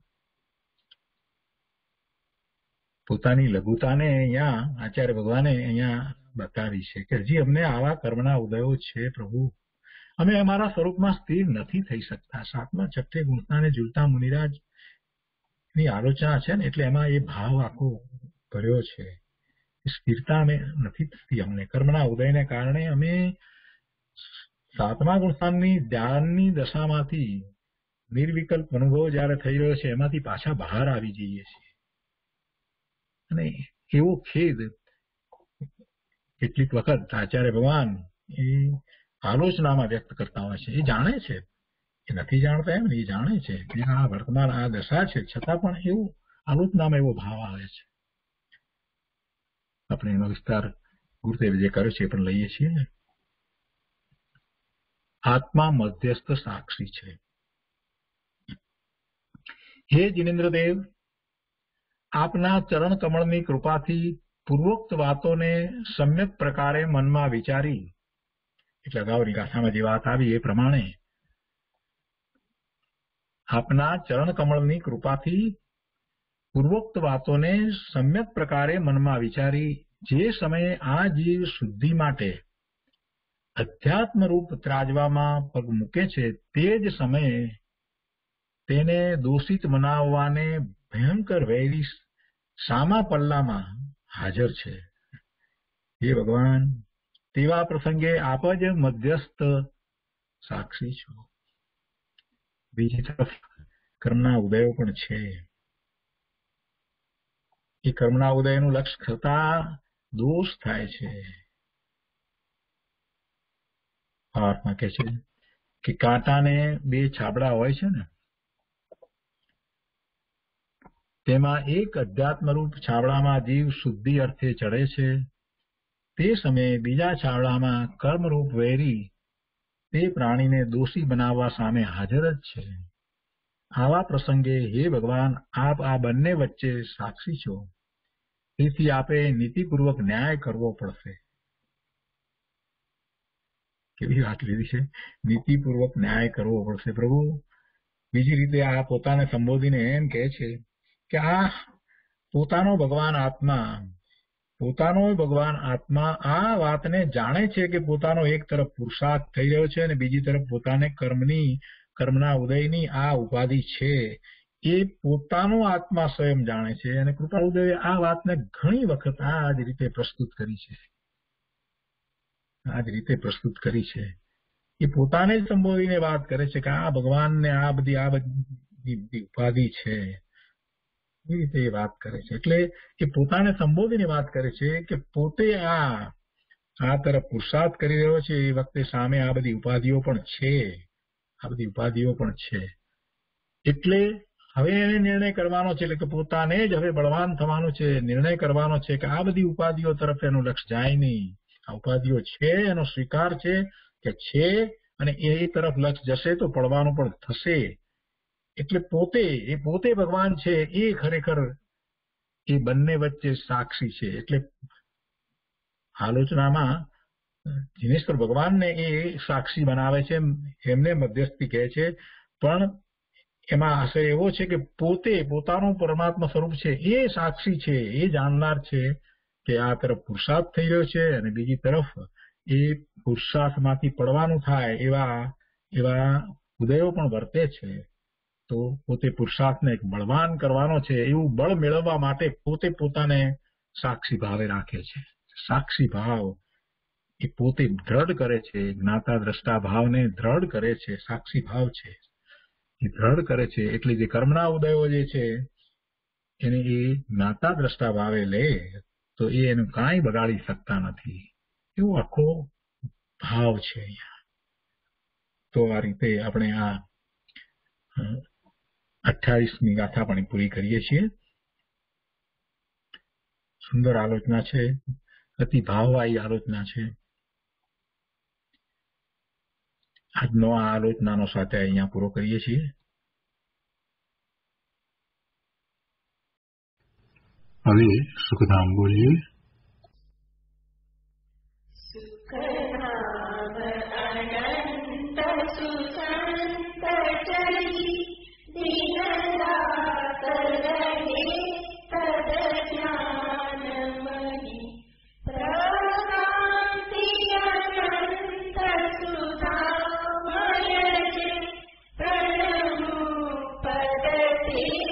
પોતાની લઘુતાને અહીંયા આચાર્ય ભગવાને અહીંયા બતાવી છે કે હજી અમને આવા કર્મના ઉદયો છે પ્રભુ, અમે અમારા સ્વરૂપમાં સ્થિર નથી થઈ શકતા. સાતમા છઠ્ઠે ગુણતાને ઝૂલતા મુનિરાજ ની આલોચના છે ને, એટલે એમાં એ ભાવ આખો કર્યો છે. સ્થિરતા અમે નથી થતી અમને કર્મના ઉદયને કારણે. અમે સાતમા ગુણસ્થાનની ધ્યાનની દશામાંથી નિર્વિકલ્પ અનુભવ જયારે થઈ રહ્યો છે, એમાંથી પાછા બહાર આવી જઈએ છીએ. અને એવો ખેદ કેટલીક વખત આચાર્ય ભગવાન એ આલોચનામાં વ્યક્ત કરતા હોય છે. એ જાણે છે, એ નથી જાણતા એમ ને, એ જાણે છે કે આ વર્તમાન આ દશા છે, છતાં પણ એવું આલોચનામાં એવો ભાવ આવે છે. આપણે એનો વિસ્તાર ગુરુદેવે જે કર્યો છે એ પણ લઈએ છીએ ને. આત્મા મધ્યસ્થ સાક્ષી છે. હે જિનેન્દ્રદેવ, આપના ચરણ કમળની કૃપાથી પૂર્વોક્ત વાતોને સમ્યક પ્રકારે મનમાં વિચારી, એટલે અગાઉની ગાથામાં જે વાત આવી એ પ્રમાણે આપના ચરણ કમળની કૃપાથી પૂર્વોક્ત વાતોને સમ્યક પ્રકારે મનમાં વિચારી, જે સમયે આ જીવ શુદ્ધિ માટે અધ્યાત્મ રૂપ ત્રાજવામાં પગ મૂકે છે, તે જ સમયે તેને દોષિત મનાવવાને ભયંકર વૈરી સામા પલ્લામાં હાજર છે. હે ભગવાન, તેવા પ્રસંગે આપ જ મધ્યસ્થ સાક્ષી છો. બીજી તરફ કર્મના ઉદયો પણ છે. એ કર્મના ઉદયનું લક્ષ્ય થતા દોષ થાય છે. ભાવાર્થમાં કહે છે કે કાંટાને બે છાબડા હોય છે ને, તેમાં એક અધ્યાત્મરૂપ છાબડામાં જીવ શુદ્ધિ અર્થે ચડે છે, તે સમયે બીજા છાબડામાં કર્મરૂપ વૈરી તે પ્રાણીને દોષી બનાવવા સામે હાજર જ છે. આવા પ્રસંગે હે ભગવાન, આપ આ બંને વચ્ચે સાક્ષી છો. તેથી આપે નીતિપૂર્વક ન્યાય કરવો પડશે. કેવી વાત લીધી છે, નીતિપૂર્વક ન્યાય કરવો પડશે પ્રભુ. બીજી રીતે આ પોતાને સંબોધીને એમ કહે છે કે આ પોતાનો ભગવાન આત્મા પોતાનો ભગવાન આત્મા આ વાતને જાણે છે કે પોતાનો એક તરફ પુરુષાર્થ થઈ રહ્યો છે અને બીજી તરફ પોતાને કર્મની કર્મના ઉદયની આ ઉપાધિ છે, એ પોતાનો આત્મા સ્વયં જાણે છે. અને કૃપાળુદેવે આ વાતને ઘણી વખત આ જ રીતે પ્રસ્તુત કરી છે આ જ રીતે પ્રસ્તુત કરી છે. એ પોતાને જ સંબોધીને વાત કરે છે કે આ ભગવાનને આ બધી આ બધી ઉપાધિ છે, એ રીતે એ વાત કરે છે. એટલે એ પોતાને સંબોધીને વાત કરે છે કે પોતે આ આ તરફ પુરુષાર્થ કરી રહ્યો છે, એ વખતે સામે આ બધી ઉપાધિઓ પણ છે આ બધી ઉપાધિઓ પણ છે. એટલે હવે એને નિર્ણય કરવાનો છે, એટલે કે પોતાને જ હવે બળવાન થવાનું છે, નિર્ણય કરવાનો છે કે આ બધી ઉપાધિઓ તરફ એનું લક્ષ્ય જાય નહીં. આ ઉપાધિઓ છે, એનો સ્વીકાર છે કે છે, અને એ તરફ લક્ષ્ય જશે તો પડવાનું પણ થશે. એટલે પોતે એ પોતે ભગવાન છે, એ ખરેખર એ બંને વચ્ચે સાક્ષી છે. એટલે આલોચનામાં જીનેશ્વર ભગવાનને એ સાક્ષી બનાવે છે, એમને મધ્યસ્થી કહે છે, પણ એમાં આશય એવો છે કે પોતે પોતાનું પરમાત્મા સ્વરૂપ છે એ સાક્ષી છે, એ જાણનાર છે કે આ તરફ પુરુષાર્થ થઈ રહ્યો છે અને બીજી તરફ એ પુરુષાર્થમાંથી પડવાનું થાય એવા એવા ઉદયો પણ વર્તે છે. તો પોતે પુરુષાર્થને એક બળવાન કરવાનો છે, એવું બળ મેળવવા માટે પોતે પોતાને સાક્ષી ભાવે રાખે છે. સાક્ષી ભાવ એ પોતે દ્રઢ કરે છે, જ્ઞાતા દ્રષ્ટા ભાવને દ્રઢ કરે છે. સાક્ષી ભાવ છે એ દ્રઢ કરે છે, એટલે જે કર્મના ઉદયો જે છે એને એ જ્ઞાતા દ્રષ્ટા ભાવે લે તો એ એનું કાંઈ બગાડી શકતા નથી. એવો આખો ભાવ છે અહીંયા. તો આ રીતે આપણે આ અઠ્યાવીસમી ગાથા પણ પૂરી કરીએ છીએ. સુંદર આલોચના છે, અતિ ભાવવાળી આલોચના છે. આજનો આ આલોચનાનો સાથે અહીંયા પૂરો કરીએ છીએ. હવે સુખધામ બોલીએ. Thank you.